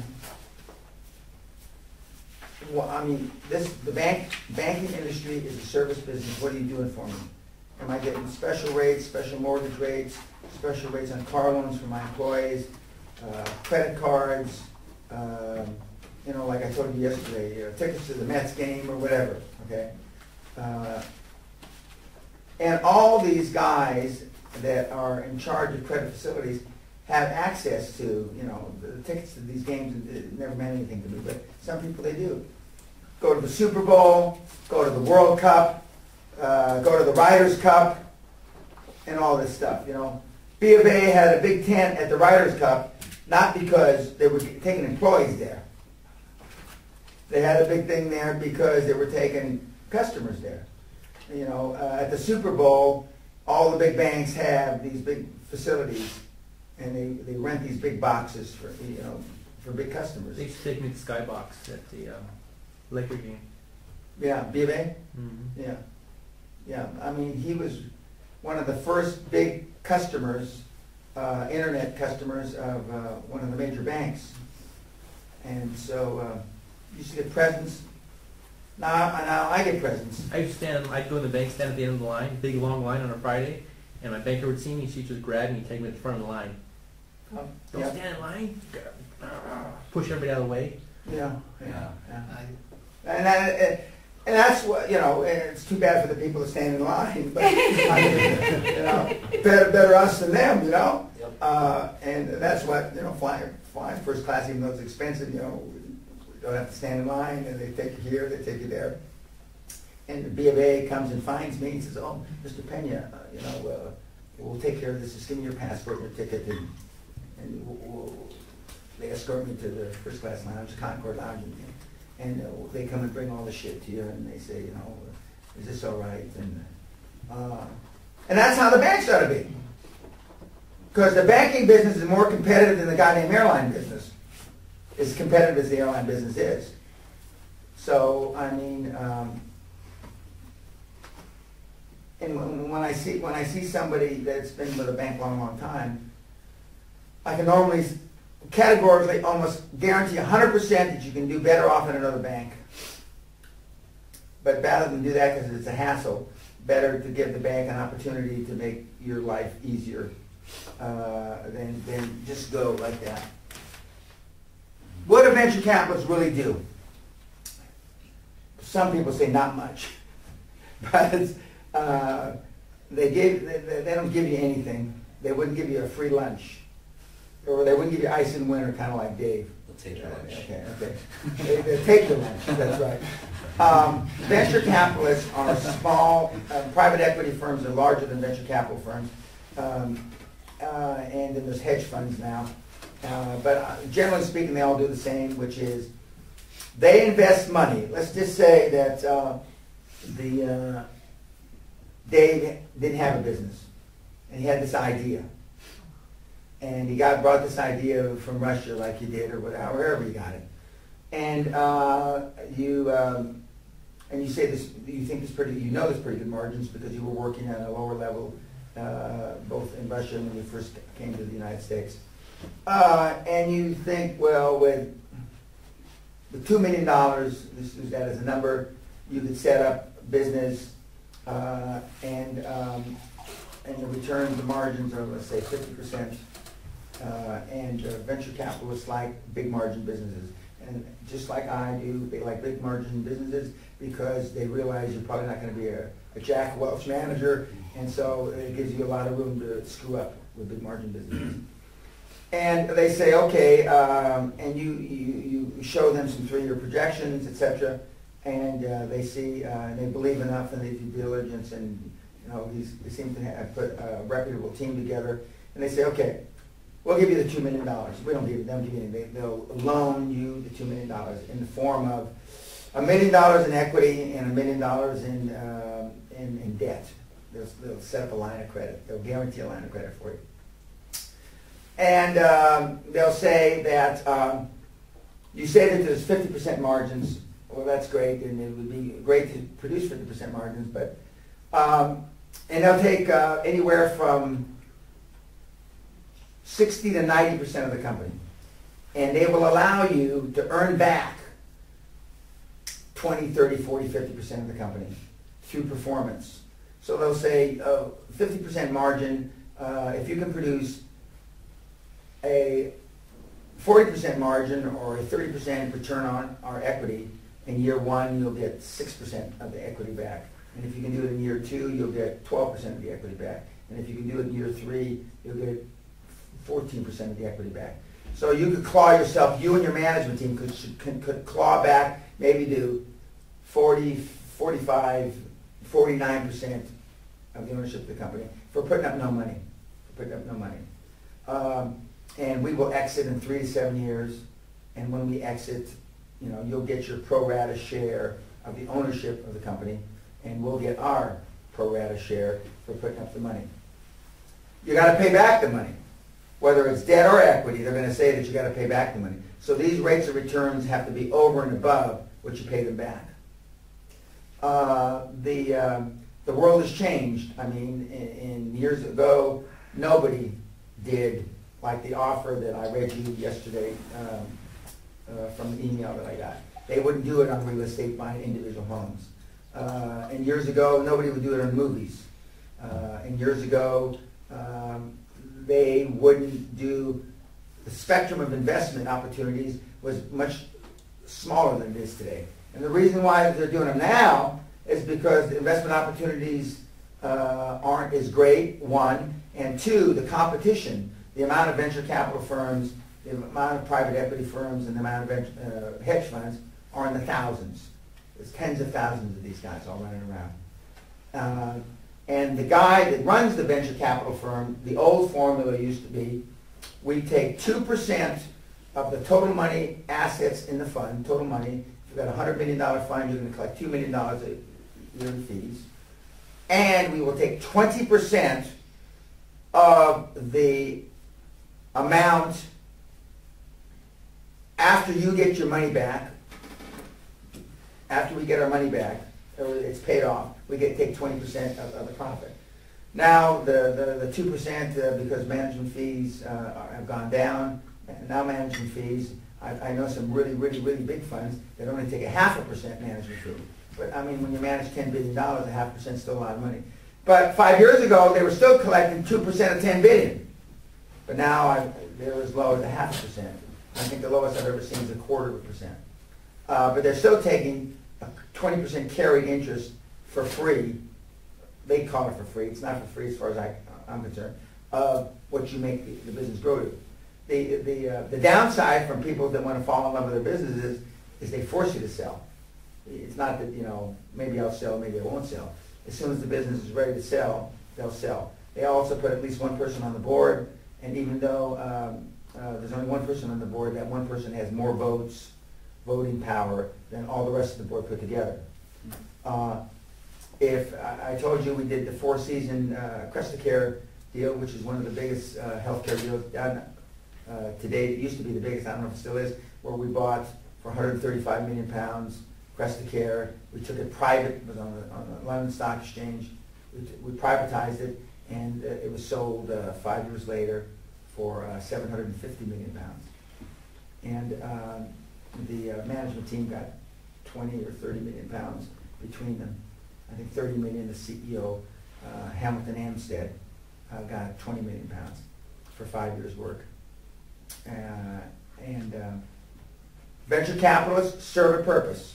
well, I mean, this the bank banking industry is a service business. What are you doing for me? Am I getting special rates, special mortgage rates, special rates on car loans for my employees, uh, credit cards? Um, you know, like I told you yesterday, uh, tickets to the Mets game or whatever. Okay, uh, and all these guys that are in charge of credit facilities have access to, you know, the tickets to these games. It never meant anything to me, but some people they do. Go to the Super Bowl, go to the World Cup, uh, go to the Ryder's Cup, and all this stuff, you know. B of A had a big tent at the Ryder's Cup, not because they were taking employees there. They had a big thing there because they were taking customers there. You know, uh, at the Super Bowl, all the big banks have these big facilities, and they, they rent these big boxes for, you know, for big customers. They used to take me to Skybox at the um, Laker game. Yeah, B of A? Mm-hmm. Yeah. Yeah, I mean, he was one of the first big customers, uh, internet customers of uh, one of the major banks. And so, uh, used to get presents. Now, now I get presents. I used to stand, I'd go in the bank, stand at the end of the line, big long line on a Friday, and my banker would see me, she'd just grab me and take me to the front of the line. Oh, Don't yeah. stand in line. Push everybody out of the way. Yeah, yeah, yeah. I, And, that, and that's what, you know, and it's too bad for the people that stand in line, but, I mean, you know, better, better us than them, you know? Yep. Uh, and that's what, you know, flying, flying first class, even though it's expensive, you know, we don't have to stand in line, and they take you here, they take you there. and the B of A comes and finds me and says, oh, Mister Pena, uh, you know, uh, we'll take care of this. Just give me your passport and your ticket, and, and we'll, we'll, they escort me to the first class lounge, Concord Lounge, and, and uh, they come and bring all the shit to you, and they say, you know, is this all right? And, uh, and that's how the banks ought to be. Because the banking business is more competitive than the goddamn airline business. As competitive as the airline business is. So, I mean, um, and when, when I see when I see somebody that's been with a bank a long, long time, I can normally categorically almost guarantee one hundred percent that you can do better off in another bank. But rather than do that because it's a hassle, better to give the bank an opportunity to make your life easier uh, than, than just go like that. What do venture capitalists really do? Some people say not much, but uh, they, give, they, they don't give you anything. They wouldn't give you a free lunch, or they wouldn't give you ice in winter, kind of like Dave. They'll take your lunch. Okay, okay. They, they take your lunch, that's right. Um, venture capitalists are small, uh, private equity firms are larger than venture capital firms, um, uh, and then there's hedge funds now. Uh, but uh, generally speaking, they all do the same, which is they invest money. Let's just say that uh, the uh, Dave didn't have a business, and he had this idea, and he got brought this idea from Russia, like you did, or whatever, wherever you got it, and uh, you um, and you say this, you think this pretty, you know, there's pretty good margins because you were working at a lower level, uh, both in Russia and when you first came to the United States. Uh, and you think, well, with, with two million dollars, this is that as a number, you could set up a business, uh, and um, and the returns, the margins are, let's say, fifty percent. Uh, and uh, venture capitalists like big margin businesses, and just like I do, they like big margin businesses because they realize you're probably not going to be a, a Jack Welch manager, and so it gives you a lot of room to screw up with big margin businesses. And they say, okay, um, and you, you, you show them some three-year projections, et cetera, and uh, they see, uh, and they believe enough in the due diligence, and you know, he's, they seem to have put a reputable team together, and they say, okay, we'll give you the two million dollars. We don't give them, give you anything. They'll loan you the two million dollars in the form of a million dollars in equity and a million dollars in, um, in, in debt. They'll, they'll set up a line of credit. They'll guarantee a line of credit for you. And um, they'll say that um, you say that there's fifty percent margins. Well, that's great, and it would be great to produce fifty percent margins, but um, and they'll take uh, anywhere from sixty to ninety percent of the company, and they will allow you to earn back twenty, thirty, forty, fifty percent of the company through performance. So they'll say uh, fifty percent margin uh, if you can produce a forty percent margin or a thirty percent return on our equity. In year one, you'll get six percent of the equity back. And if you can do it in year two, you'll get twelve percent of the equity back. And if you can do it in year three, you'll get fourteen percent of the equity back. So you could claw yourself, you and your management team could, could, could claw back maybe to forty, forty-five, forty-nine percent of the ownership of the company for putting up no money. For putting up no money. Um, and we will exit in three to seven years. And when we exit, you know, you'll get your pro rata share of the ownership of the company, and we'll get our pro rata share for putting up the money. You got to pay back the money. Whether it's debt or equity, they're going to say that you got to pay back the money. So these rates of returns have to be over and above what you pay them back. Uh, the um, the world has changed. I mean, in, in years ago, nobody did like the offer that I read you yesterday um, uh, from the email that I got. They wouldn't do it on real estate buying individual homes. Uh, and years ago, nobody would do it on movies. Uh, and years ago, um, they wouldn't do, the spectrum of investment opportunities was much smaller than it is today. And the reason why they're doing them now is because the investment opportunities uh, aren't as great, one, and two, the competition, the amount of venture capital firms, the amount of private equity firms, and the amount of venture, uh, hedge funds are in the thousands. There's tens of thousands of these guys all running around. Uh, and the guy that runs the venture capital firm, the old formula used to be, we take two percent of the total money, assets in the fund, total money. If you've got a one hundred million dollar fund, you're going to collect two million dollars a year in fees. And we will take twenty percent of the amount after you get your money back, after we get our money back, or it's paid off, we get take twenty percent of, of the profit. Now the, the, the two percent, uh, because management fees uh, are, have gone down, and now management fees, I, I know some really, really, really big funds that only take a half a percent management fee. But I mean, when you manage ten billion dollars, a half percent is still a lot of money. But five years ago, they were still collecting two percent of ten billion dollars. But now I, they're as low as a half a percent. I think the lowest I've ever seen is a quarter of a percent. Uh, but they're still taking a twenty percent carried interest for free. They call it for free. It's not for free as far as I, I'm concerned. Uh, what you make the, the business grow to. The the uh, the downside from people that want to fall in love with their business is, is they force you to sell. It's not that, you know, maybe I'll sell, maybe I won't sell. As soon as the business is ready to sell, they'll sell. They also put at least one person on the board, and even though um, uh, there's only one person on the board, that one person has more votes, voting power, than all the rest of the board put together. Uh, if I, I told you we did the four-season uh, Crestacare deal, which is one of the biggest uh, healthcare deals done uh, today. It used to be the biggest, I don't know if it still is, where we bought for one hundred thirty-five million pounds Crestacare. We took it private, it was on the, on the London Stock Exchange. We, t we privatized it, and uh, it was sold uh, five years later for uh, seven hundred fifty million pounds. And um, the uh, management team got twenty or thirty million pounds between them. I think thirty million, the C E O, uh, Hamilton Amstead, uh, got twenty million pounds for five years' work. Uh, and uh, venture capitalists serve a purpose.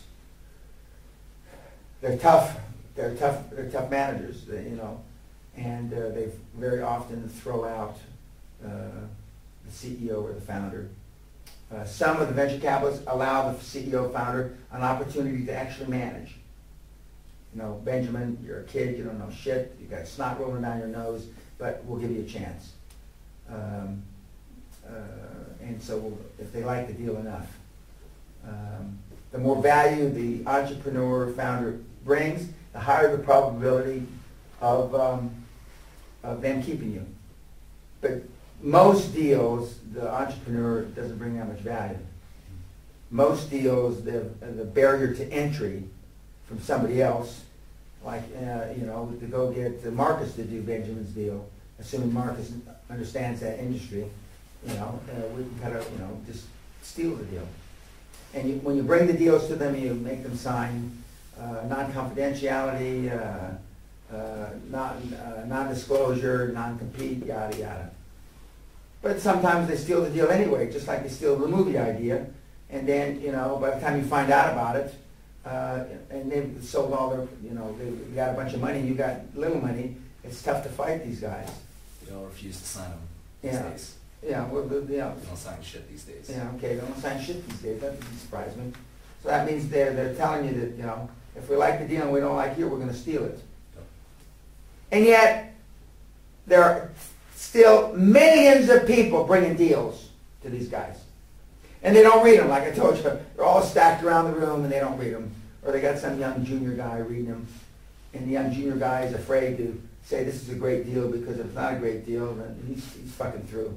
They're tough. They're tough. They're tough managers. They, you know, and uh, they very often throw out uh, the C E O or the founder. Uh, some of the venture capitalists allow the C E O founder an opportunity to actually manage. You know, Benjamin, you're a kid. You don't know shit. You got snot rolling down your nose, but we'll give you a chance. Um, uh, and so, we'll, if they like the deal enough. Um, the more value the entrepreneur founder brings, the higher the probability of, um, of them keeping you. But most deals, the entrepreneur doesn't bring that much value. Most deals, the, the barrier to entry from somebody else, like, uh, you know, to go get Marcus to do Benjamin's deal, assuming Marcus understands that industry, you know, uh, we can kind of, you know, just steal the deal. And you, when you bring the deals to them, you make them sign uh, non-confidentiality, uh, uh, non, uh, non-disclosure, non-compete, yada, yada. But sometimes they steal the deal anyway, just like they steal the movie idea. And then, you know, by the time you find out about it, uh, and they've sold all their, you know, they've got a bunch of money, you got little money, it's tough to fight these guys. They all refuse to sign them these Yeah. days. Yeah, well, the, the, They don't sign shit these days. yeah, okay, they don't sign shit these days, that doesn't surprise me. So that means they're, they're telling you that, you know, if we like the deal and we don't like you, we're going to steal it. Yep. And yet, there are still millions of people bringing deals to these guys. And they don't read them, like I told you. They're all stacked around the room and they don't read them. Or they got some young junior guy reading them. And the young junior guy is afraid to say this is a great deal, because if it's not a great deal, then he's, he's fucking through.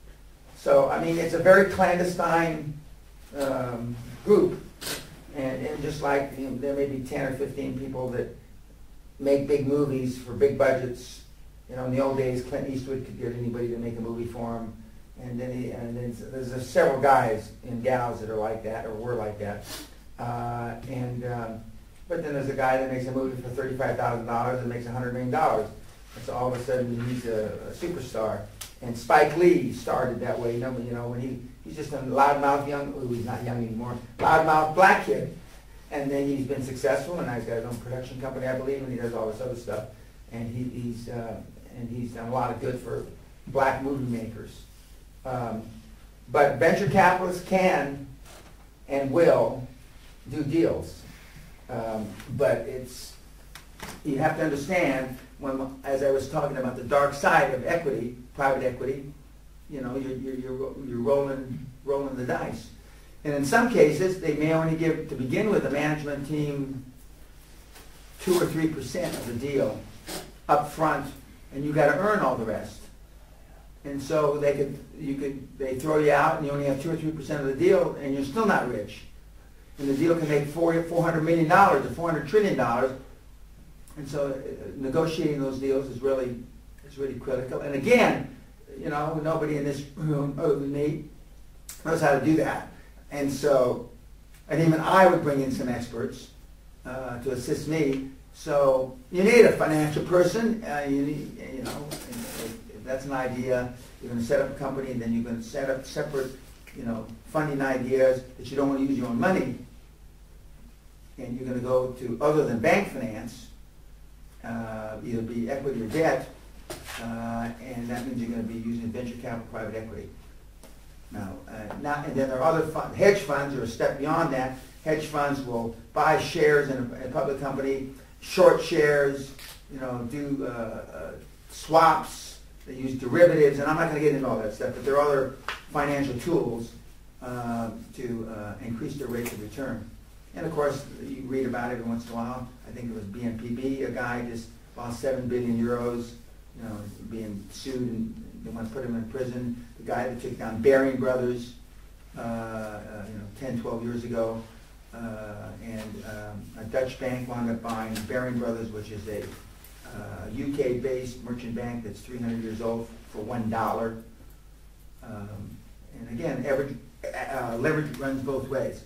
So, I mean, it's a very clandestine um, group. And, and just like, you know, there may be ten or fifteen people that make big movies for big budgets. You know, in the old days, Clint Eastwood could get anybody to make a movie for him. And then, he, and then there's uh, several guys and gals that are like that, or were like that. Uh, and um, but then there's a guy that makes a movie for thirty-five thousand dollars and makes one hundred million dollars. And so all of a sudden he's a, a superstar. And Spike Lee started that way. You know, you know when he he's just a loudmouth young, oh, he's not young anymore, loudmouth black kid. And then he's been successful, and now he's got his own production company, I believe, and he does all this other stuff. And he, he's uh, and he's done a lot of good for black movie makers. Um, but venture capitalists can and will do deals. Um, but it's, you have to understand, when, as I was talking about the dark side of equity, private equity, you know, you're, you're, you're, you're rolling, rolling the dice. And in some cases, they may only give, to begin with, the management team two or three percent of the deal up front, and you got to earn all the rest. And so they could, you could, they throw you out, and you only have two or three percent of the deal, and you're still not rich. And the deal can make four, four hundred million dollars or four hundred trillion dollars. And so uh, negotiating those deals is really, is really critical. And again, you know, nobody in this room other than me knows how to do that. And so, and even I would bring in some experts uh, to assist me. So you need a financial person. Uh, you need, you know, if, if that's an idea, you're going to set up a company, and then you're going to set up separate, you know, funding ideas that you don't want to use your own money, and you're going to go to other than bank finance, uh, either be equity or debt, uh, and that means you're going to be using venture capital, private equity. Now, uh, now, and then there are other fund, hedge funds are a step beyond that. Hedge funds will buy shares in a, a public company, short shares, you know, do uh, uh, swaps. They use derivatives, and I'm not going to get into all that stuff, but there are other financial tools uh, to uh, increase their rate of return. And of course, you read about it every once in a while. I think it was B N P B, a guy just lost seven billion euros, you know, being sued, and they want to put him in prison. The guy that took down Baring Brothers, uh, uh, you know, ten, twelve years ago, uh, and um, a Dutch bank wound up buying Baring Brothers, which is a uh, U K-based merchant bank that's three hundred years old, for one dollar. Um, and again, average, uh, leverage runs both ways.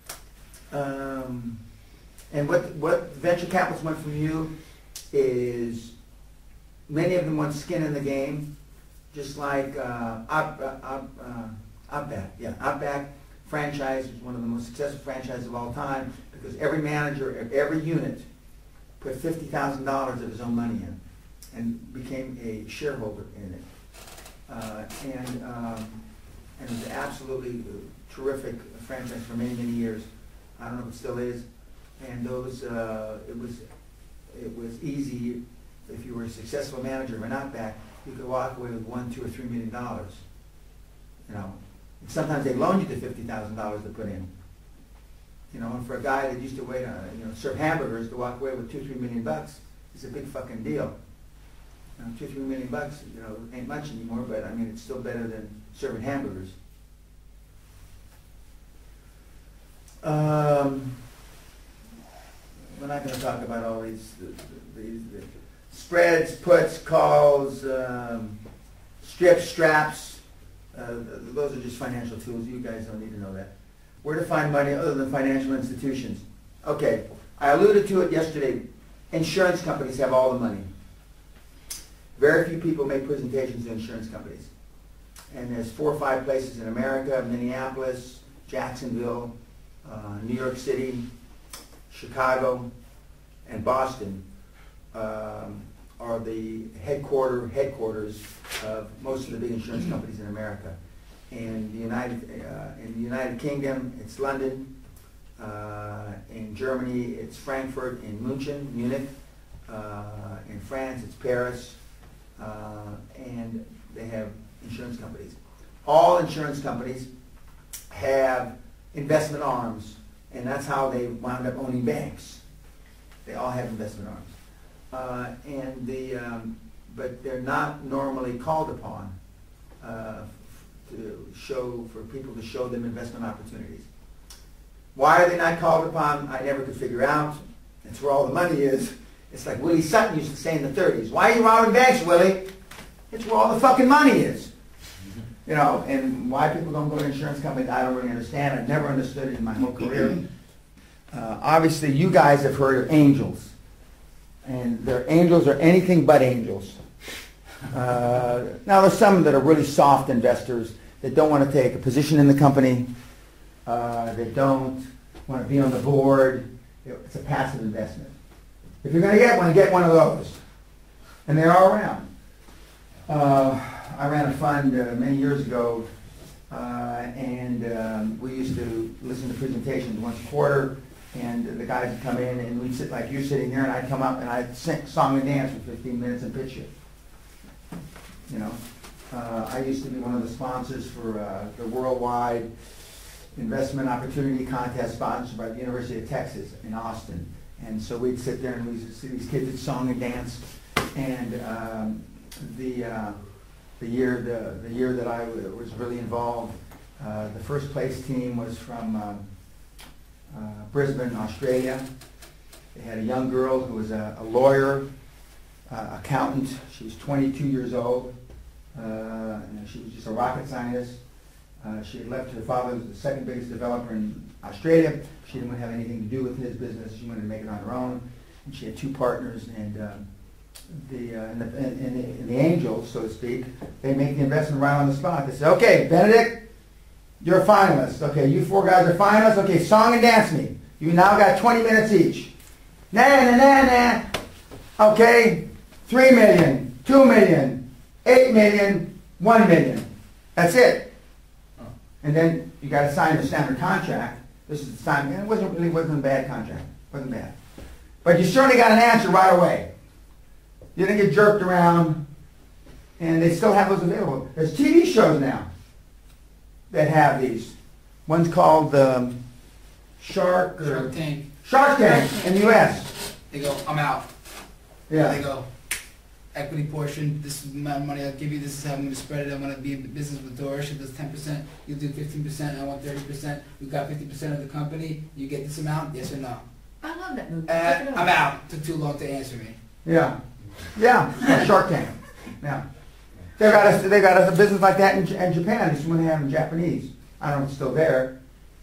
Um, and what what venture capitalists want from you is, many of them want skin in the game, just like uh, Op, uh, Op, uh, Opback. Yeah, Opback franchise is one of the most successful franchises of all time, because every manager of every unit put fifty thousand dollars of his own money in and became a shareholder in it. Uh, and um, and it was absolutely terrific franchise for many, many years. I don't know if it still is. And those, uh, it was, it was easy. If you were a successful manager of an Outback, you could walk away with one, two, or three million dollars. You know, and sometimes they loan you the fifty thousand dollars to put in. You know, and for a guy that used to wait, uh, you know, serve hamburgers, to walk away with two, three million bucks is a big fucking deal. You know, two, three million bucks, you know, ain't much anymore, but I mean, it's still better than serving hamburgers. Um, we're not going to talk about all these, these, these spreads, puts, calls, um, strips, straps. Uh, those are just financial tools. You guys don't need to know that. Where to find money other than financial institutions? Okay, I alluded to it yesterday. Insurance companies have all the money. Very few people make presentations to insurance companies. And there's four or five places in America: Minneapolis, Jacksonville, uh, New York City, Chicago, and Boston um, are the headquarter headquarters of most of the big insurance companies in America. In the United uh, in the United Kingdom, it's London. Uh, in Germany, it's Frankfurt. In München, Munich. Uh, in France, it's Paris. Uh, and they have insurance companies. All insurance companies have investment arms, and that's how they wound up owning banks. They all have investment arms, uh, and the um, but they're not normally called upon uh, to show for people to show them investment opportunities. Why are they not called upon? I never could figure out. It's where all the money is. It's like Willie Sutton used to say in the thirties. Why are you robbing banks, Willie? It's where all the fucking money is. You know, and why people don't go to insurance companies, I don't really understand. I've never understood it in my whole career. Uh, obviously, you guys have heard of angels. And their angels are anything but angels. Uh, now, there's some that are really soft investors that don't want to take a position in the company. Uh, that don't want to be on the board. It's a passive investment. If you're going to get one, get one of those. And they're all around. Uh, I ran a fund uh, many years ago, uh, and um, we used to listen to presentations once a quarter, And the guys would come in and we'd sit like you're sitting here, and I'd come up and I'd sing song and dance for fifteen minutes and pitch it. You know, uh, I used to be one of the sponsors for uh, the worldwide investment opportunity contest sponsored by the University of Texas in Austin. And so we'd sit there and we'd see these kids that song and dance. And um, the uh, the year the the year that I w was really involved, uh, the first place team was from um, uh, Brisbane, Australia. They had a young girl who was a, a lawyer, uh, accountant. She was twenty-two years old. Uh, and she was just a rocket scientist. Uh, she had left her father, who was the second biggest developer in Australia. She didn't want to have anything to do with his business. She wanted to make it on her own. And she had two partners, and uh, the, uh, and the, and, and the, and the angels, so to speak, they make the investment right on the spot. They say, okay, Benedict, you're a finalist. Okay, you four guys are finalists. Okay, song and dance me. You now got twenty minutes each. Nah, nah, nah, nah. Okay, three million, two million, eight million, one million. That's it. And then you got to sign the standard contract. This is the sign. And it wasn't really wasn't a bad contract. Wasn't bad. But you certainly got an answer right away. You didn't get jerked around, and they still have those available. There's T V shows now that have these. One's called um, Shark or Shark Tank. Shark Tank in the U S. They go, I'm out. Yeah. They go, equity portion, this is the amount of money I'll give you, this is how I'm going to spread it, I'm going to be in business with Doris, she does ten percent, you do fifteen percent, I want thirty percent, we've got fifty percent of the company, you get this amount, yes or no? I love that movie. Uh, Check it out. I'm out, took too long to answer me. Yeah. Yeah. Shark Tank. Yeah. They got us. They got us a business like that in, in Japan. It's when they have in Japanese. I don't know if it's still there,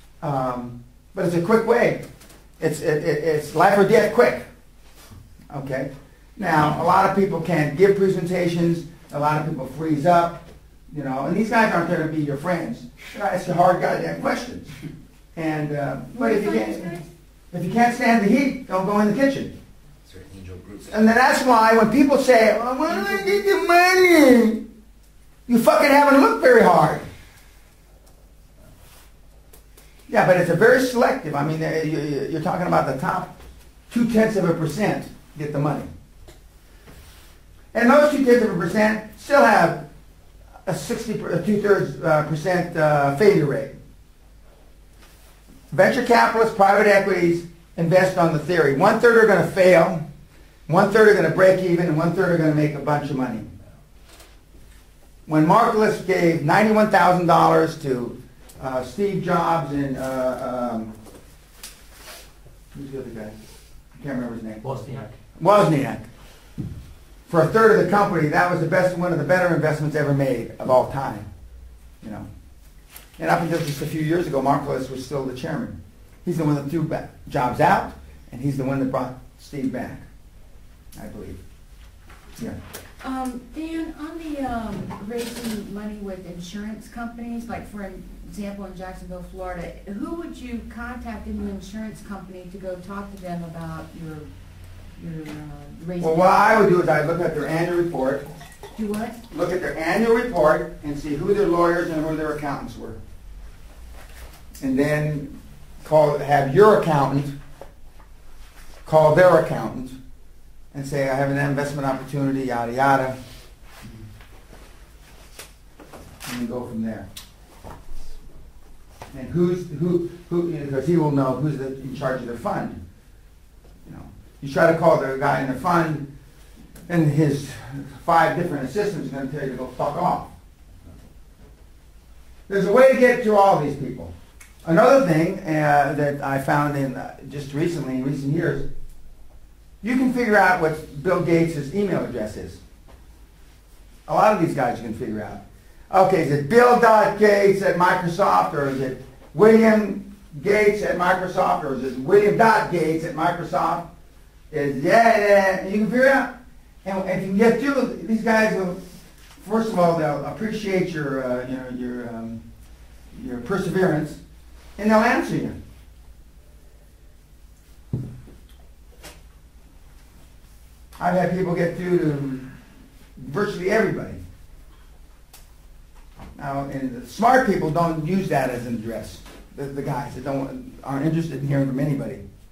um, but it's a quick way. It's it, it, it's life or death quick. Okay. Now a lot of people can't give presentations. A lot of people freeze up. You know, and these guys aren't there to be your friends. They're asking hard goddamn questions. And uh, but if you can't if you can't stand the heat, don't go in the kitchen. Is there angel groups? And then that's why when people say, well, why do I get the money? You fucking haven't looked very hard. Yeah, but it's a very selective. I mean, you're talking about the top two-tenths of a percent get the money. And those two-tenths of a percent still have a sixty, a two-thirds uh, percent uh, failure rate. Venture capitalists, private equities invest on the theory. One-third are going to fail, one-third are going to break even, and one-third are going to make a bunch of money. When Marcellus gave ninety-one thousand dollars to uh, Steve Jobs and uh, um, who's the other guy? I can't remember his name. Wozniak. Wozniak. For a third of the company, that was the best, one of the better investments ever made of all time. You know, and up until just a few years ago, Marcellus was still the chairman. He's the one that threw back Jobs out, and he's the one that brought Steve back, I believe. Yeah. Um, Dan, on the um, raising money with insurance companies, like for example in Jacksonville, Florida, who would you contact in the insurance company to go talk to them about your your uh, raising? Well, what I would do is I'd look at their annual report, Do what? look at their annual report, and see who their lawyers and who their accountants were, and then call have your accountant call their accountant and say, I have an investment opportunity, yada, yada. And you go from there. And who's, who, who, you know, because he will know who's the, in charge of the fund. You know, you try to call the guy in the fund, and his five different assistants are going to tell you to go fuck off. There's a way to get to all these people. Another thing uh, that I found in uh, just recently, in recent years, you can figure out what Bill Gates' email address is. A lot of these guys you can figure out. Okay, is it Bill Gates at Microsoft, or is it William Gates at Microsoft, or is it William Gates at Microsoft? Is yeah, yeah, you can figure it out. And if you can get through, these guys will, first of all, they'll appreciate your, uh, you know, your, um, your perseverance, and they'll answer you. I've had people get through to virtually everybody. Now, and the smart people don't use that as an address. The, the guys that don't aren't interested in hearing from anybody.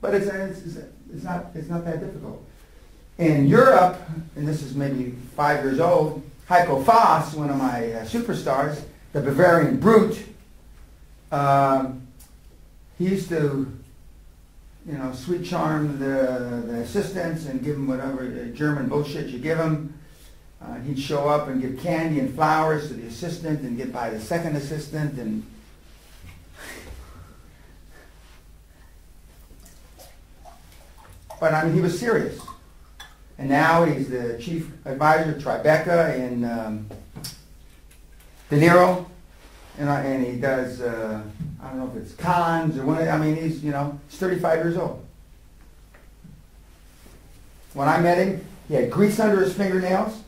But it's, it's, it's, not, it's not that difficult. In Europe, and this is maybe five years old, Heiko Foss, one of my uh, superstars, the Bavarian brute, um, he used to, you know, sweet charm the, the assistants and give them whatever German bullshit you give them. Uh, he'd show up and give candy and flowers to the assistant and get by the second assistant. And but I mean, he was serious. And now he's the chief advisor of Tribeca in um, De Niro, and, I, and he does, uh, I don't know if it's cons or what, I mean, he's, you know, he's thirty-five years old. When I met him, he had grease under his fingernails.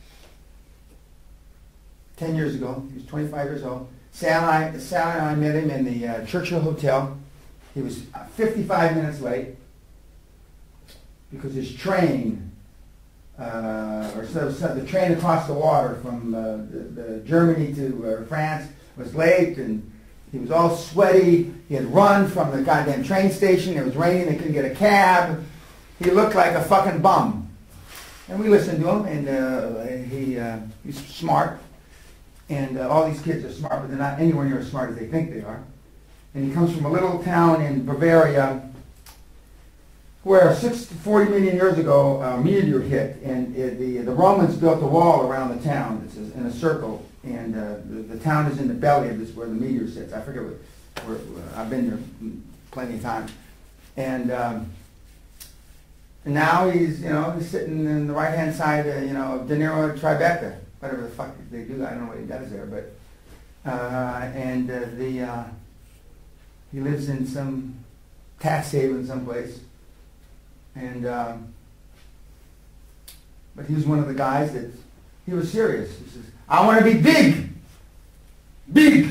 Ten years ago, he was twenty-five years old. Sal and I, Sal and I met him in the uh, Churchill Hotel. He was fifty-five minutes late because his train, uh, or so, so the train across the water from uh, the, the Germany to uh, France was late, and he was all sweaty. He had run from the goddamn train station. It was raining. They couldn't get a cab. He looked like a fucking bum. And we listened to him, and uh, he uh, he's smart. And uh, all these kids are smart, but they're not anywhere near as smart as they think they are. And he comes from a little town in Bavaria where six, forty million years ago a meteor hit, and it, the, the Romans built a wall around the town. It's in a circle, and uh, the, the town is in the belly of this where the meteor sits. I forget what, where, where I've been there plenty of times. And, um, and now he's, you know, he's sitting in the right-hand side, uh, you know, of De Niro Tribeca. Whatever the fuck they do, I don't know what he does there, but uh, and uh, the uh, he lives in some tax haven someplace, and um, but he was one of the guys that he was serious. He says, "I want to be big, big,"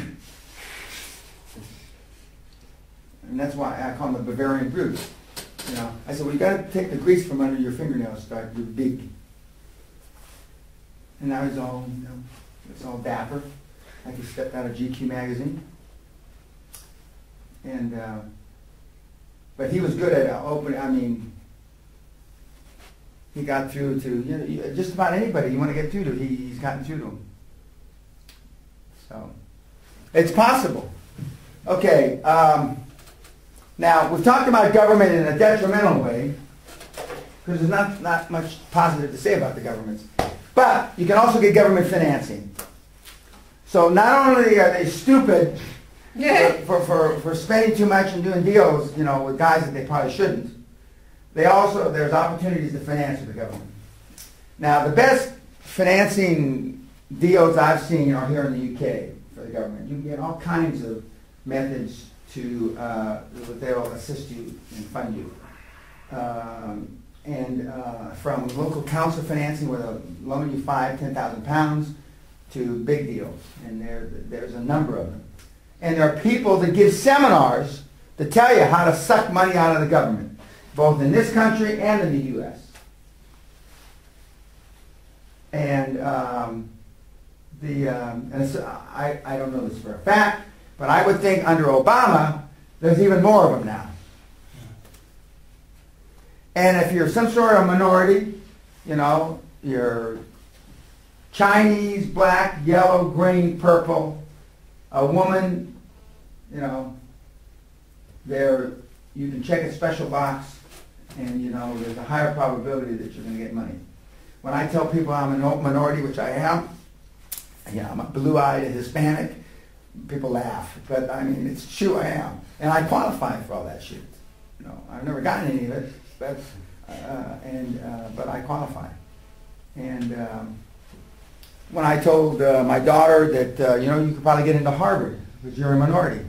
and that's why I call him the Bavarian brute. You know, I said, "Well, you got to take the grease from under your fingernails, start do big." And now he's all, you know, it's all dapper, like he stepped out of G Q magazine. And, uh, but he was good at uh, opening, I mean, he got through to, you know, just about anybody you want to get through to, he, he's gotten through to them. So, it's possible. Okay, um, now, we've talked about government in a detrimental way, because there's not, not much positive to say about the governments. But you can also get government financing. So not only are they stupid for, for, for, for spending too much and doing deals, you know, with guys that they probably shouldn't, they also, there's opportunities to finance with the government. Now, the best financing deals I've seen are here in the U K for the government. You can get all kinds of methods to, uh, they'll assist you and fund you. Um, and uh, from local council financing where they'll loan you five, ten thousand pounds to big deals, and there, there's a number of them. And there are people that give seminars to tell you how to suck money out of the government, both in this country and in the U S. And um, the um, and so I I don't know this for a fact, but I would think under Obama there's even more of them now. And if you're some sort of minority, you know, you're Chinese, black, yellow, green, purple, a woman, you know, there, you can check a special box, and, you know, there's a higher probability that you're going to get money. When I tell people I'm a minority, which I am, yeah, I'm a blue-eyed Hispanic, people laugh. But, I mean, it's true, I am. And I qualify for all that shit. You know, I've never gotten any of it. But, uh, and, uh, but I qualify. And um, when I told uh, my daughter that, uh, you know, you could probably get into Harvard because you're a minority.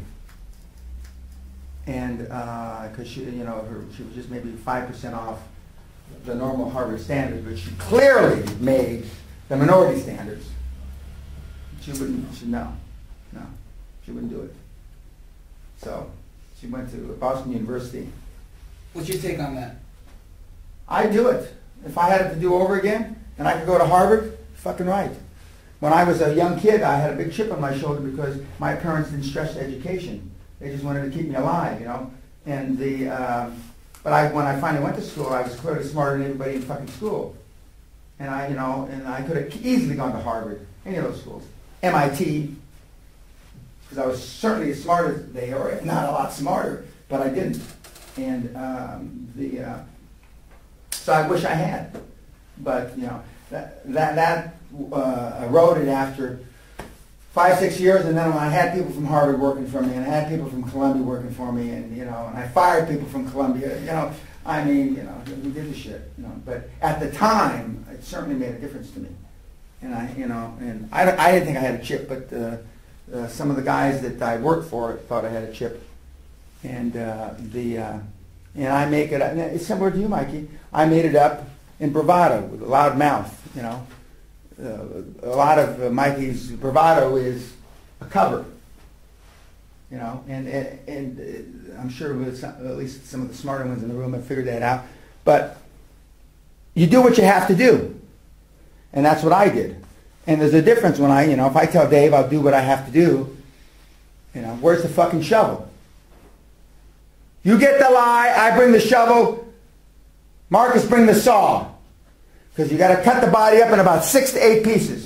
And because uh, she, you know, her, she was just maybe five percent off the normal Harvard standards, but she clearly made the minority standards. She wouldn't, she, no, no, she wouldn't do it. So she went to Boston University. What's your take on that? I'd do it. If I had it to do over again and I could go to Harvard, fucking right. When I was a young kid, I had a big chip on my shoulder because my parents didn't stress education. They just wanted to keep me alive, you know. And the, uh, But I, when I finally went to school, I was clearly smarter than everybody in fucking school. And I, you know, and I could have easily gone to Harvard, any of those schools. M I T, because I was certainly as smart as they are, if not a lot smarter, but I didn't. And um, the, uh, so I wish I had. But, you know, that, that, that uh, eroded after five, six years, and then when I had people from Harvard working for me, and I had people from Columbia working for me, and, you know, and I fired people from Columbia, you know, I mean, you know, we did the shit, you know. But at the time, it certainly made a difference to me. And I, you know, and I, I didn't think I had a chip, but uh, uh, some of the guys that I worked for thought I had a chip. And uh, the, uh, and I make it, and it's similar to you, Mikey. I made it up in bravado, with a loud mouth, you know. Uh, a lot of uh, Mikey's bravado is a cover, you know, and, and, and I'm sure with some, at least some of the smarter ones in the room have figured that out. But you do what you have to do, and that's what I did. And there's a difference when I, you know, if I tell Dave I'll do what I have to do, you know, where's the fucking shovel? You get the lie, I bring the shovel, Marcus bring the saw. Because you got to cut the body up in about six to eight pieces.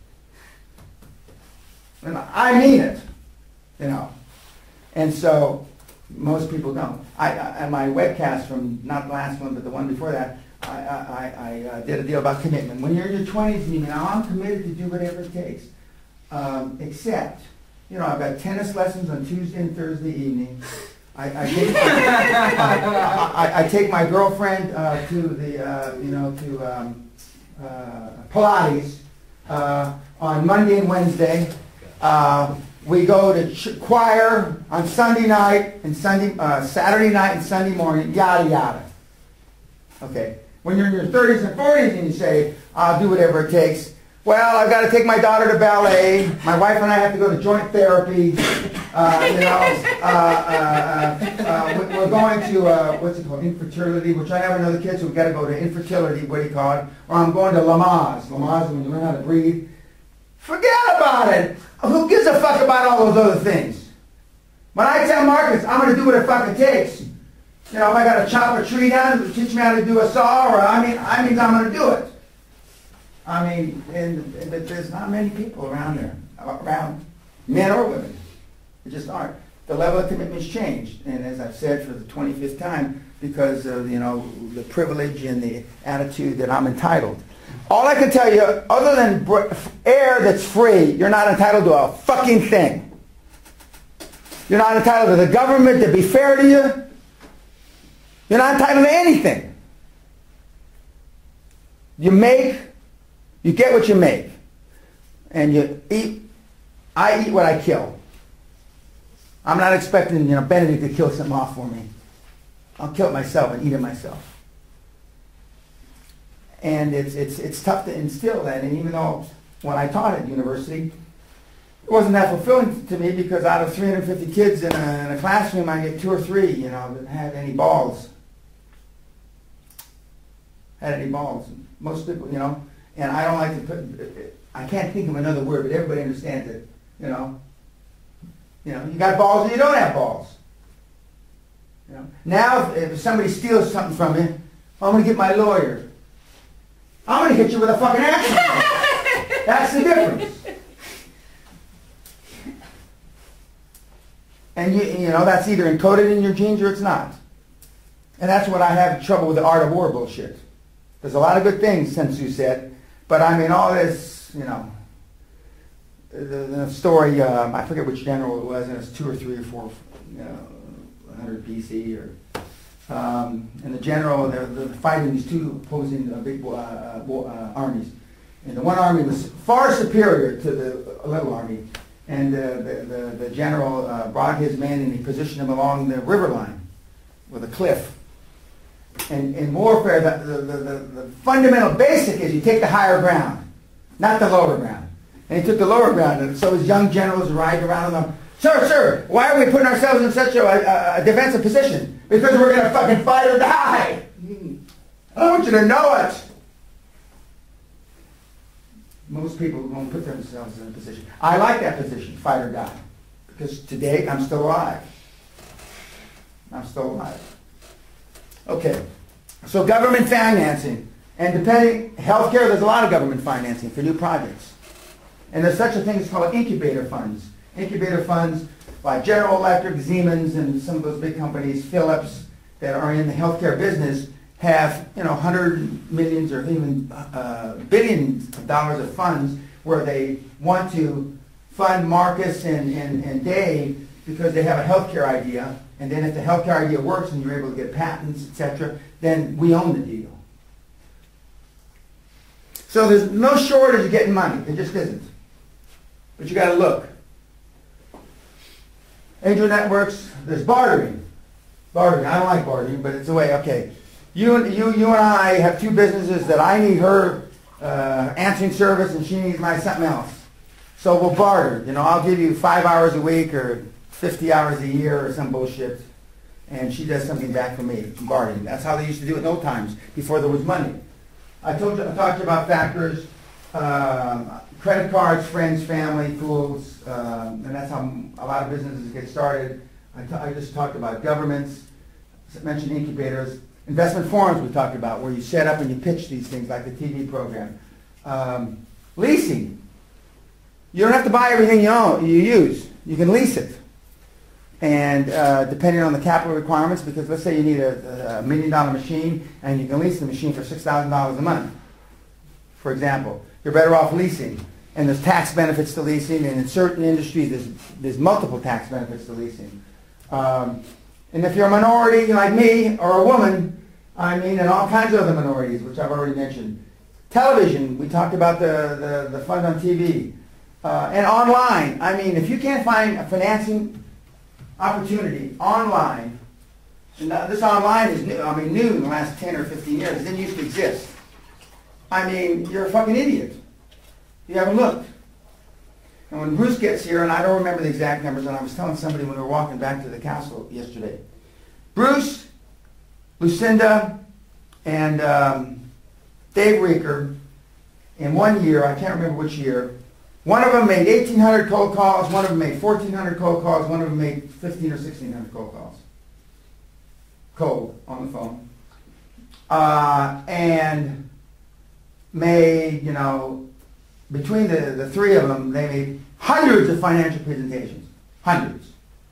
And I mean it, you know. And so most people don't. I, I and my webcast from not the last one, but the one before that, I, I, I uh, did a deal about commitment. When you're in your twenties, you mean, I'm committed to do whatever it takes. Um, except, you know, I've got tennis lessons on Tuesday and Thursday evening. I, I, take, I, I, I take my girlfriend uh, to the, uh, you know, to um, uh, Pilates uh, on Monday and Wednesday. Uh, we go to ch choir on Sunday night and Sunday, uh, Saturday night and Sunday morning. Yada yada. Okay. When you're in your thirties and forties and you say, "I'll do whatever it takes." Well, I've got to take my daughter to ballet. My wife and I have to go to joint therapy. Uh, you know, uh, uh, uh, uh, we're going to, uh, what's it called, infertility. We're trying to have another kid, so we've got to go to infertility, what do you call it? Or I'm going to Lamaze. Lamaze, when you learn how to breathe. Forget about it. Who gives a fuck about all those other things? When I tell Marcus, I'm going to do what it fucking takes. You know, if I got to chop a tree down, teach me how to do a saw, or I mean, I mean, I'm going to do it. I mean, and, and there's not many people around there, around men or women. There just aren't. The level of commitment's changed, and as I've said for the twenty-fifth time, because of, you know, the privilege and the attitude that I'm entitled. All I can tell you, other than air that's free, you're not entitled to a fucking thing. You're not entitled to the government to be fair to you. You're not entitled to anything. You make, you get what you make. And you eat, I eat what I kill. I'm not expecting, you know, Benedict to kill something off for me. I'll kill it myself and eat it myself. And it's, it's, it's tough to instill that. And even though when I taught at university, it wasn't that fulfilling to me because out of three hundred fifty kids in a, in a classroom, I get two or three, you know, that had any balls. Had any balls. Most people, you know, and I don't like to put, I can't think of another word, but everybody understands it, you know. You know, you got balls or you don't have balls. You know. Now, if, if somebody steals something from you, I'm going to get my lawyer. I'm going to hit you with a fucking axe. That's the difference. And you, you know, that's either encoded in your genes or it's not. And that's what I have trouble with the art of war bullshit. There's a lot of good things, Sun Tzu said, but I mean, all this, you know, the, the story, um, I forget which general it was, and it's two or three or four, you know, one hundred B C, or, um, and the general, they're, they're fighting these two opposing uh, big uh, uh, armies. And the one army was far superior to the little army. And uh, the, the, the general uh, brought his men and he positioned them along the river line with a cliff. And in warfare, the, the, the, the fundamental basic is you take the higher ground, not the lower ground. And he took the lower ground, and so his young generals riding around them, sir, sir, why are we putting ourselves in such a, a, a defensive position? Because we're going to fucking fight or die. I want you to know it. Most people won't put themselves in a position. I like that position, fight or die. Because today, I'm still alive. I'm still alive. Okay, so government financing. And depending, healthcare, there's a lot of government financing for new projects. And there's such a thing as called incubator funds. Incubator funds by General Electric, Siemens, and some of those big companies, Philips, that are in the healthcare business, have, you know, hundred millions or even uh, billions of dollars of funds where they want to fund Marcus and, and, and Dave because they have a healthcare idea. And then if the healthcare idea works and you're able to get patents, et cetera, then we own the deal. So there's no shortage of getting money. It just isn't. But you got to look. Angel networks, there's bartering. Bartering. I don't like bartering, but it's a way. Okay. You, you, you and I have two businesses that I need her uh, answering service and she needs my something else. So we'll barter. You know, I'll give you five hours a week or fifty hours a year or some bullshit. And she does something back for me. Bartering. That's how they used to do it in old times before there was money. I told you, I talked to you about factors, um, credit cards, friends, family, fools, um, and that's how a lot of businesses get started. I, t I just talked about governments, I mentioned incubators, investment forums we talked about, where you set up and you pitch these things like the T V program. Um, leasing. You don't have to buy everything you own, you use. You can lease it. And uh, depending on the capital requirements, because let's say you need a, a million dollar machine and you can lease the machine for six thousand dollars a month, for example, you're better off leasing. And there's tax benefits to leasing, and in certain industries there's, there's multiple tax benefits to leasing. Um, and if you're a minority like me, or a woman, I mean, and all kinds of other minorities, which I've already mentioned. Television, we talked about the, the, the fund on T V. Uh, and online, I mean, if you can't find a financing opportunity online, and this online is new, I mean new in the last ten or fifteen years, it didn't used to exist. I mean, you're a fucking idiot. You haven't looked. And when Bruce gets here, and I don't remember the exact numbers, and I was telling somebody when we were walking back to the castle yesterday, Bruce, Lucinda, and um, Dave Reeker, in one year, I can't remember which year, one of them made eighteen hundred cold calls, one of them made fourteen hundred cold calls, one of them made fifteen or sixteen hundred cold calls. Cold, on the phone. Uh, and made, you know, between the, the three of them, they made hundreds of financial presentations. Hundreds.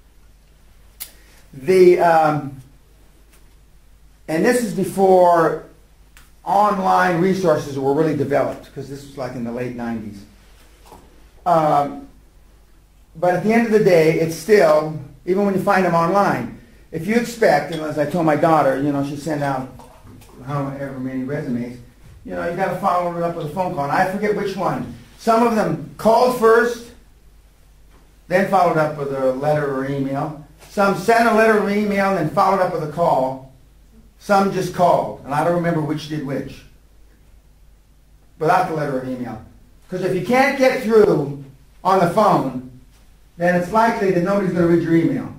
The, um, and this is before online resources were really developed, because this was like in the late nineties. Um, but at the end of the day, it's still, even when you find them online, if you expect, and as I told my daughter, you know, she sent out however many resumes, you know, you got to follow it up with a phone call. And I forget which one. Some of them called first, then followed up with a letter or email. Some sent a letter or email and then followed up with a call. Some just called, and I don't remember which did which, without the letter or email. Because if you can't get through on the phone, then it's likely that nobody's going to read your email.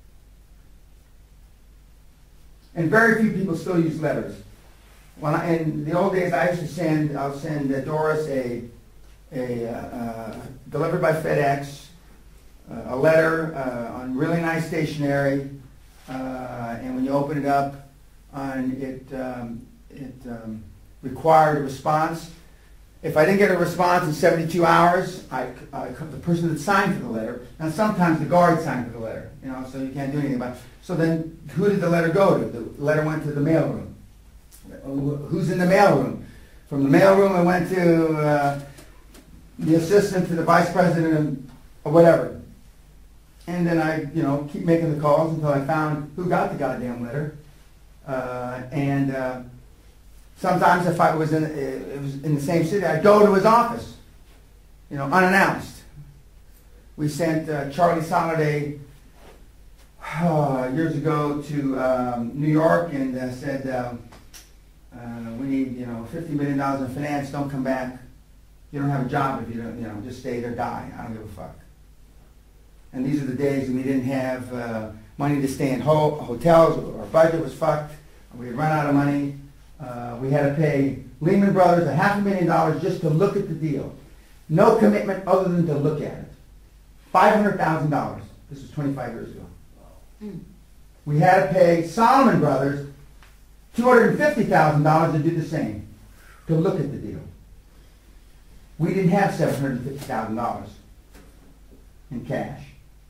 And very few people still use letters. When I, in the old days, I used to send, I'll send uh, Doris a, a uh, uh, delivered by FedEx, uh, a letter uh, on really nice stationery, uh, and when you open it up, on it, um, it um, required a response. If I didn't get a response in seventy-two hours, I, I, the person that signed for the letter, and sometimes the guard signed for the letter, you know, so you can't do anything about it. So then, who did the letter go to? The letter went to the mailroom. Who's in the mailroom? From the mailroom, it went to uh, the assistant to the vice president or whatever. And then I, you know, keep making the calls until I found who got the goddamn letter. Uh, and uh, sometimes if I was in, it was in the same city, I'd go to his office, you know, unannounced. We sent uh, Charlie Soliday uh, years ago to um, New York and uh, said, um, uh, we need, you know, fifty million dollars in finance, don't come back. You don't have a job if you don't, you know, just stay there, die. I don't give a fuck. And these are the days when we didn't have uh, money to stay in ho hotels, our budget was fucked, we had run out of money. Uh, we had to pay Lehman Brothers a half a million dollars just to look at the deal. No commitment other than to look at it. five hundred thousand dollars. This was twenty-five years ago. Mm. We had to pay Solomon Brothers two hundred fifty thousand dollars to do the same, to look at the deal. We didn't have seven hundred fifty thousand dollars in cash.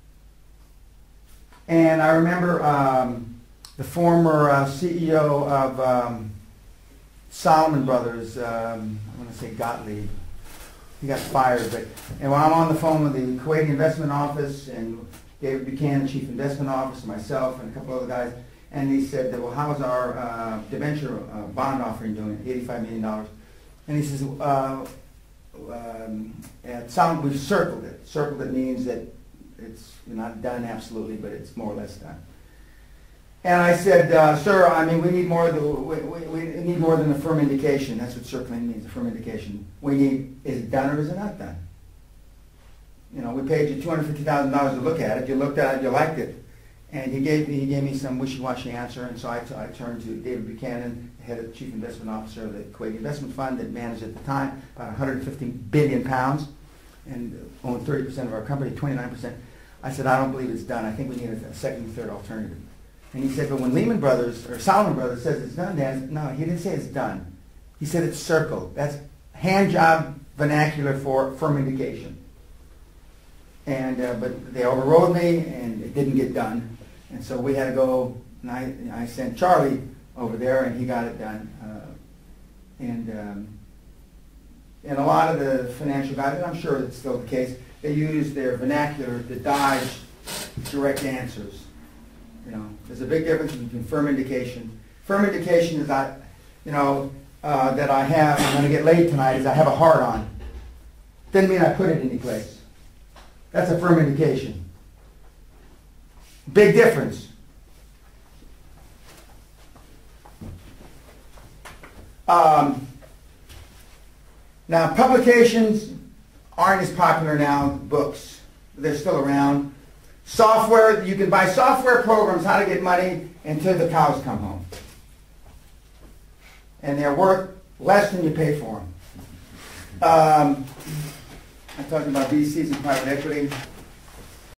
And I remember um, the former uh, C E O of um, Solomon Brothers, um, I want to say Guthrie, he got fired, but and when I'm on the phone with the Kuwaiti Investment Office and David Buchanan, Chief Investment Officer, myself, and a couple other guys, and he said, that, well, how's our uh, debenture uh, bond offering doing, eighty-five million dollars? And he says, uh, um, at Solomon, we've circled it. Circled it means that it's not done absolutely, but it's more or less done. And I said, uh, sir, I mean, we need more. The, we, we, we need more than a firm indication. That's what circling means, a firm indication. We need, is it done or is it not done? You know, we paid you two hundred fifty thousand dollars to look at it. You looked at it, you liked it, and he gave me he gave me some wishy-washy answer. And so I, t I turned to David Buchanan, head of Chief Investment Officer of the Kuwaiti Investment Fund that managed at the time about one hundred fifty billion pounds and owned thirty percent of our company, twenty-nine percent. I said, I don't believe it's done. I think we need a, a second and third alternative. And he said, but when Lehman Brothers, or Solomon Brothers says it's done, Dan, no, he didn't say it's done. He said it's circled. That's hand job vernacular for firm indication. And, uh, but they overrode me, and it didn't get done. And so we had to go, and I, I sent Charlie over there, and he got it done. Uh, and, um, and a lot of the financial guys, and I'm sure it's still the case, they use their vernacular to dodge direct answers. You know, there's a big difference between firm indication. Firm indication is that, you know, uh, that I have, I'm going to get laid tonight, is I have a heart on. Doesn't mean I put it anyplace. That's a firm indication. Big difference. Um, now, publications aren't as popular now, books. They're still around. Software, you can buy software programs, how to get money, until the cows come home. And they're worth less than you pay for them. Um, I'm talking about V Cs and private equity.